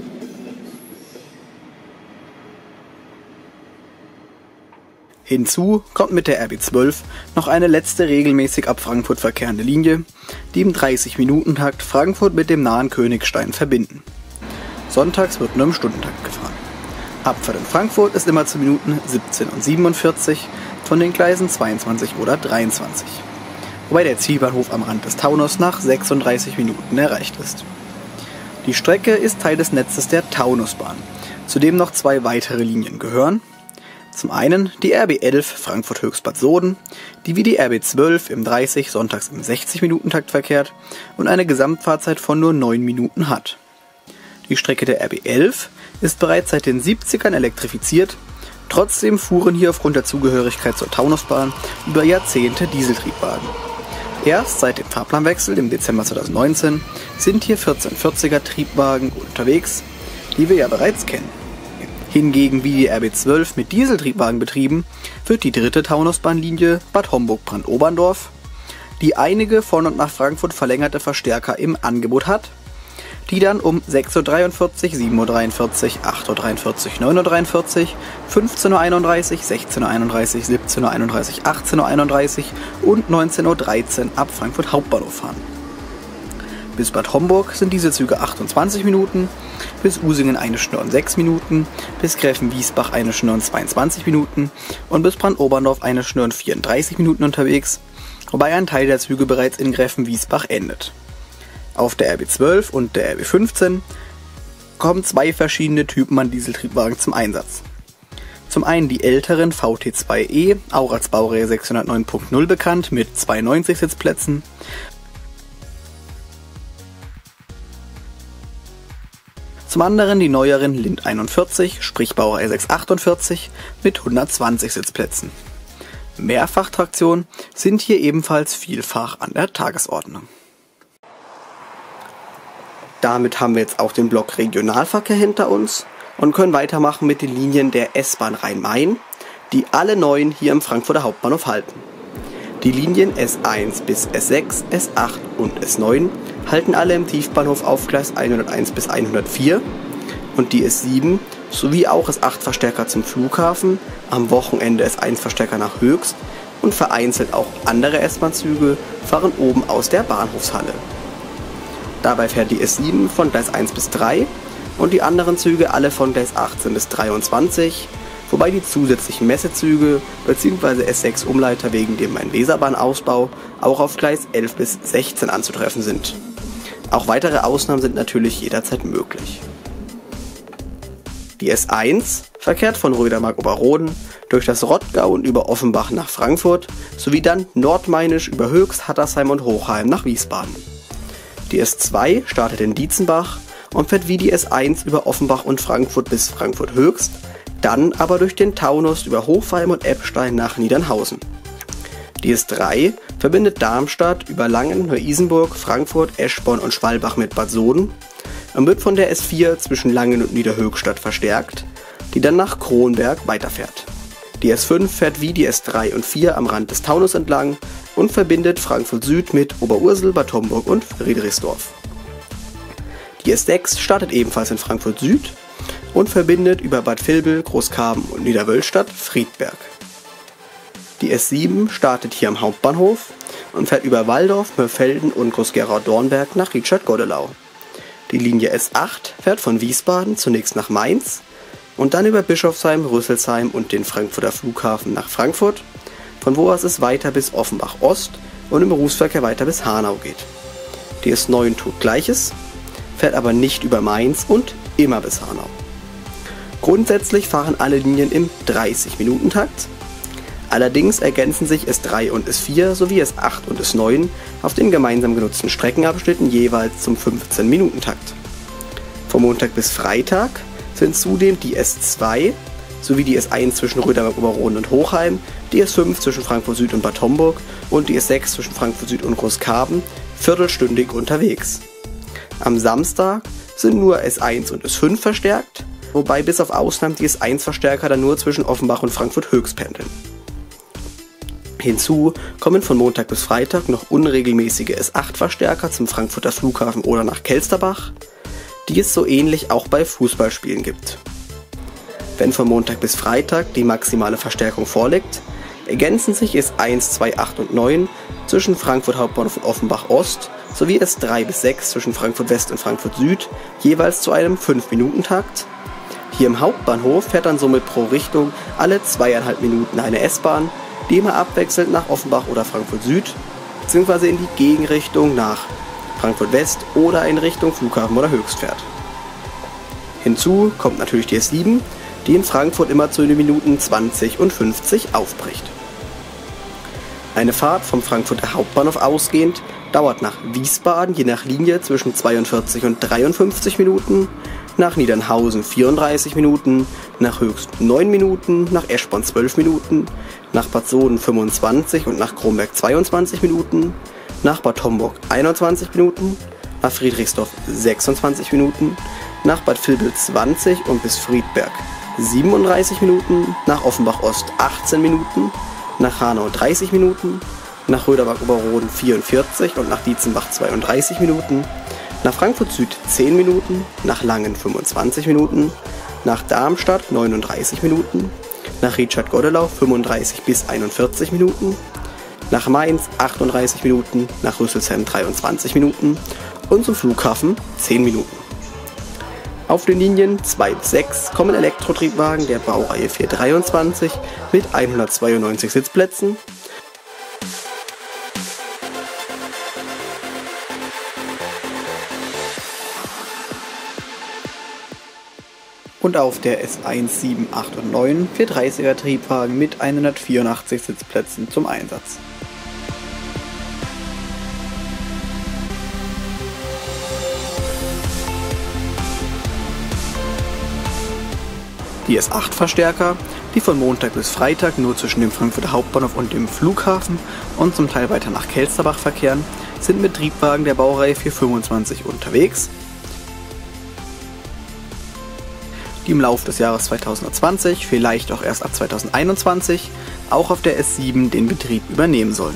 Hinzu kommt mit der R B zwölf noch eine letzte regelmäßig ab Frankfurt verkehrende Linie, die im dreißig-Minuten-Takt Frankfurt mit dem nahen Königstein verbinden. Sonntags wird nur im Stundentakt gefahren. Abfahrt in Frankfurt ist immer zu Minuten siebzehn und siebenundvierzig von den Gleisen zweiundzwanzig oder dreiundzwanzig. wobei der Zielbahnhof am Rand des Taunus nach sechsunddreißig Minuten erreicht ist. Die Strecke ist Teil des Netzes der Taunusbahn, zu dem noch zwei weitere Linien gehören. Zum einen die R B elf Frankfurt-Höchst-Bad Soden, die wie die R B zwölf im dreißig, sonntags im sechzig-Minuten-Takt verkehrt und eine Gesamtfahrzeit von nur neun Minuten hat. Die Strecke der R B elf ist bereits seit den siebzigern elektrifiziert, trotzdem fuhren hier aufgrund der Zugehörigkeit zur Taunusbahn über Jahrzehnte Dieseltriebwagen. Erst seit dem Fahrplanwechsel im Dezember zweitausendneunzehn sind hier vierzehnhundertvierziger Triebwagen unterwegs, die wir ja bereits kennen. Hingegen wie die R B zwölf mit Dieseltriebwagen betrieben, wird die dritte Taunusbahnlinie Bad Homburg-Brandoberndorf, die einige von und nach Frankfurt verlängerte Verstärker im Angebot hat, die dann um sechs Uhr dreiundvierzig, sieben Uhr dreiundvierzig, acht Uhr dreiundvierzig, neun Uhr dreiundvierzig, fünfzehn Uhr einunddreißig, sechzehn Uhr einunddreißig, siebzehn Uhr einunddreißig, achtzehn Uhr einunddreißig und neunzehn Uhr dreizehn ab Frankfurt Hauptbahnhof fahren. Bis Bad Homburg sind diese Züge achtundzwanzig Minuten, bis Usingen eine Stunde und sechs Minuten, bis Gräfenwiesbach eine Stunde und zweiundzwanzig Minuten und bis Brandoberndorf eine Stunde und vierunddreißig Minuten unterwegs, wobei ein Teil der Züge bereits in Gräfenwiesbach endet. Auf der R B zwölf und der R B fünfzehn kommen zwei verschiedene Typen an Dieseltriebwagen zum Einsatz. Zum einen die älteren V T zwei E, auch als Baureihe sechshundertneun Punkt null bekannt, mit zweiundneunzig Sitzplätzen. Zum anderen die neueren Lind einundvierzig, sprich Baureihe sechshundertachtundvierzig, mit hundertzwanzig Sitzplätzen. Mehrfachtraktion sind hier ebenfalls vielfach an der Tagesordnung. Damit haben wir jetzt auch den Block Regionalverkehr hinter uns und können weitermachen mit den Linien der S-Bahn Rhein-Main, die alle neun hier im Frankfurter Hauptbahnhof halten. Die Linien S eins bis S sechs, S acht und S neun halten alle im Tiefbahnhof auf Gleis hunderteins bis hundertvier und die S sieben sowie auch S acht Verstärker zum Flughafen, am Wochenende S eins Verstärker nach Höchst und vereinzelt auch andere S-Bahn-Züge fahren oben aus der Bahnhofshalle. Dabei fährt die S sieben von Gleis eins bis drei und die anderen Züge alle von Gleis achtzehn bis dreiundzwanzig, wobei die zusätzlichen Messezüge bzw. S sechs Umleiter wegen dem Main-Weser-Bahn-Ausbau auch auf Gleis elf bis sechzehn anzutreffen sind. Auch weitere Ausnahmen sind natürlich jederzeit möglich. Die S eins verkehrt von Rödermark-Oberroden durch das Rottgau und über Offenbach nach Frankfurt sowie dann nordmainisch über Höchst, Hattersheim und Hochheim nach Wiesbaden. Die S zwei startet in Dietzenbach und fährt wie die S eins über Offenbach und Frankfurt bis Frankfurt Höchst, dann aber durch den Taunus über Hofheim und Eppstein nach Niedernhausen. Die S drei verbindet Darmstadt über Langen, Neu-Isenburg, Frankfurt, Eschborn und Schwalbach mit Bad Soden und wird von der S vier zwischen Langen und Niederhöchstadt verstärkt, die dann nach Kronberg weiterfährt. Die S fünf fährt wie die S drei und vier am Rand des Taunus entlang und verbindet Frankfurt Süd mit Oberursel, Bad Homburg und Friedrichsdorf. Die S sechs startet ebenfalls in Frankfurt Süd und verbindet über Bad Vilbel, Großkarben und Niederwölstadt Friedberg. Die S sieben startet hier am Hauptbahnhof und fährt über Walldorf, Mörfelden und Groß-Gerau-Dornberg nach Rietstadt-Goddelau. Die Linie S acht fährt von Wiesbaden zunächst nach Mainz und dann über Bischofsheim, Rüsselsheim und den Frankfurter Flughafen nach Frankfurt, von wo aus es weiter bis Offenbach Ost und im Berufsverkehr weiter bis Hanau geht. Die S neun tut Gleiches, fährt aber nicht über Mainz und immer bis Hanau. Grundsätzlich fahren alle Linien im dreißig-Minuten-Takt. Allerdings ergänzen sich S drei und S vier sowie S acht und S neun auf den gemeinsam genutzten Streckenabschnitten jeweils zum fünfzehn-Minuten-Takt. Vom Montag bis Freitag sind zudem die S zwei sowie die S eins zwischen Rödermark-Oberroden und Hochheim, die S fünf zwischen Frankfurt Süd und Bad Homburg und die S sechs zwischen Frankfurt Süd und Großkarben viertelstündig unterwegs. Am Samstag sind nur S eins und S fünf verstärkt, wobei bis auf Ausnahmen die S eins Verstärker dann nur zwischen Offenbach und Frankfurt Höchst pendeln. Hinzu kommen von Montag bis Freitag noch unregelmäßige S acht Verstärker zum Frankfurter Flughafen oder nach Kelsterbach, die es so ähnlich auch bei Fußballspielen gibt. Wenn von Montag bis Freitag die maximale Verstärkung vorliegt, ergänzen sich S eins, zwei, acht und neun zwischen Frankfurt Hauptbahnhof und Offenbach Ost sowie S drei bis sechs zwischen Frankfurt West und Frankfurt Süd jeweils zu einem fünf-Minuten-Takt. Hier im Hauptbahnhof fährt dann somit pro Richtung alle zweieinhalb Minuten eine S-Bahn, die immer abwechselnd nach Offenbach oder Frankfurt Süd, bzw. in die Gegenrichtung nach Frankfurt West oder in Richtung Flughafen oder Höchst fährt. Hinzu kommt natürlich die S sieben, die in Frankfurt immer zu den Minuten zwanzig und fünfzig aufbricht. Eine Fahrt vom Frankfurter Hauptbahnhof ausgehend dauert nach Wiesbaden je nach Linie zwischen zweiundvierzig und dreiundfünfzig Minuten, nach Niedernhausen vierunddreißig Minuten, nach Höchst neun Minuten, nach Eschborn zwölf Minuten, nach Bad Soden fünfundzwanzig und nach Kronberg zweiundzwanzig Minuten, nach Bad Homburg einundzwanzig Minuten, nach Friedrichsdorf sechsundzwanzig Minuten, nach Bad Vilbel zwanzig und bis Friedberg siebenunddreißig Minuten, nach Offenbach Ost achtzehn Minuten, nach Hanau dreißig Minuten, nach Röderbach-Oberroden vierundvierzig und nach Dietzenbach zweiunddreißig Minuten, nach Frankfurt Süd zehn Minuten, nach Langen fünfundzwanzig Minuten, nach Darmstadt neununddreißig Minuten, nach Rietstadt-Goddelau fünfunddreißig bis einundvierzig Minuten, nach Mainz achtunddreißig Minuten, nach Rüsselsheim dreiundzwanzig Minuten und zum Flughafen zehn Minuten. Auf den Linien zwei bis sechs kommen Elektrotriebwagen der Baureihe vierhundertdreiundzwanzig mit hundertzweiundneunzig Sitzplätzen, und auf der S eins, sieben, acht und neun vierhundertdreißiger Triebwagen mit hundertvierundachtzig Sitzplätzen zum Einsatz. Die S acht Verstärker, die von Montag bis Freitag nur zwischen dem Frankfurter Hauptbahnhof und dem Flughafen und zum Teil weiter nach Kelsterbach verkehren, sind mit Triebwagen der Baureihe vierhundertfünfundzwanzig unterwegs, die im Laufe des Jahres zweitausendzwanzig, vielleicht auch erst ab zweitausendeinundzwanzig, auch auf der S sieben den Betrieb übernehmen sollen.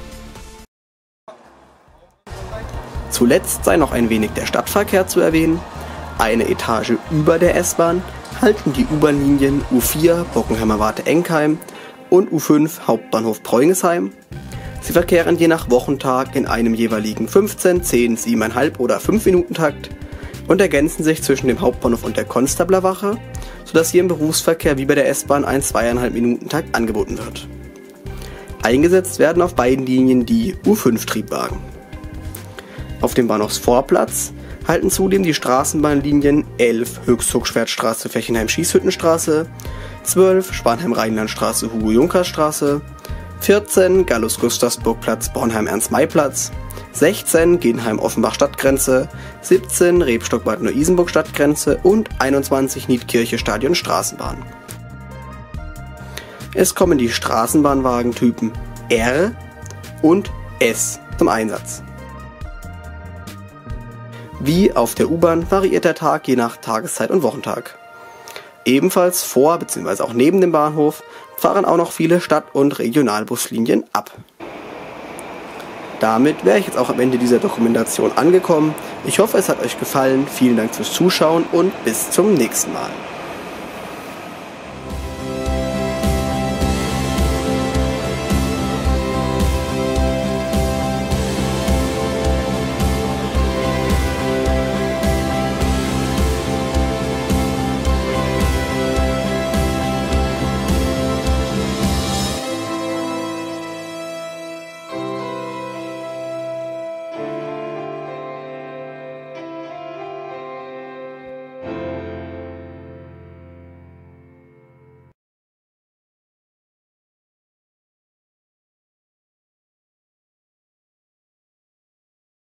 Zuletzt sei noch ein wenig der Stadtverkehr zu erwähnen. Eine Etage über der S-Bahn halten die U-Bahn-Linien U vier Bockenheimer Warte-Enkheim und U fünf Hauptbahnhof Preungesheim. Sie verkehren je nach Wochentag in einem jeweiligen fünfzehn, zehn, sieben Komma fünf oder fünf Minuten Takt und ergänzen sich zwischen dem Hauptbahnhof und der Konstablerwache, sodass hier im Berufsverkehr wie bei der S-Bahn ein zwei Komma fünf Minuten Takt angeboten wird. Eingesetzt werden auf beiden Linien die U fünf Triebwagen. Auf dem Bahnhofsvorplatz halten zudem die Straßenbahnlinien elf Höchst-Hochschwertstraße Fechenheim-Schießhüttenstraße, zwölf Spanheim-Rheinlandstraße Hugo-Junkers-Straße, vierzehn Gallus-Gustavsburg-Platz Bornheim-Ernst-May-Platz, sechzehn Genheim-Offenbach-Stadtgrenze, siebzehn Rebstock-Bad Neu-Isenburg-Stadtgrenze und einundzwanzig Niedkirche-Stadion-Straßenbahn. Es kommen die Straßenbahnwagentypen R und S zum Einsatz. Wie auf der U-Bahn variiert der Tag je nach Tageszeit und Wochentag. Ebenfalls vor bzw. auch neben dem Bahnhof fahren auch noch viele Stadt- und Regionalbuslinien ab. Damit wäre ich jetzt auch am Ende dieser Dokumentation angekommen. Ich hoffe, es hat euch gefallen. Vielen Dank fürs Zuschauen und bis zum nächsten Mal.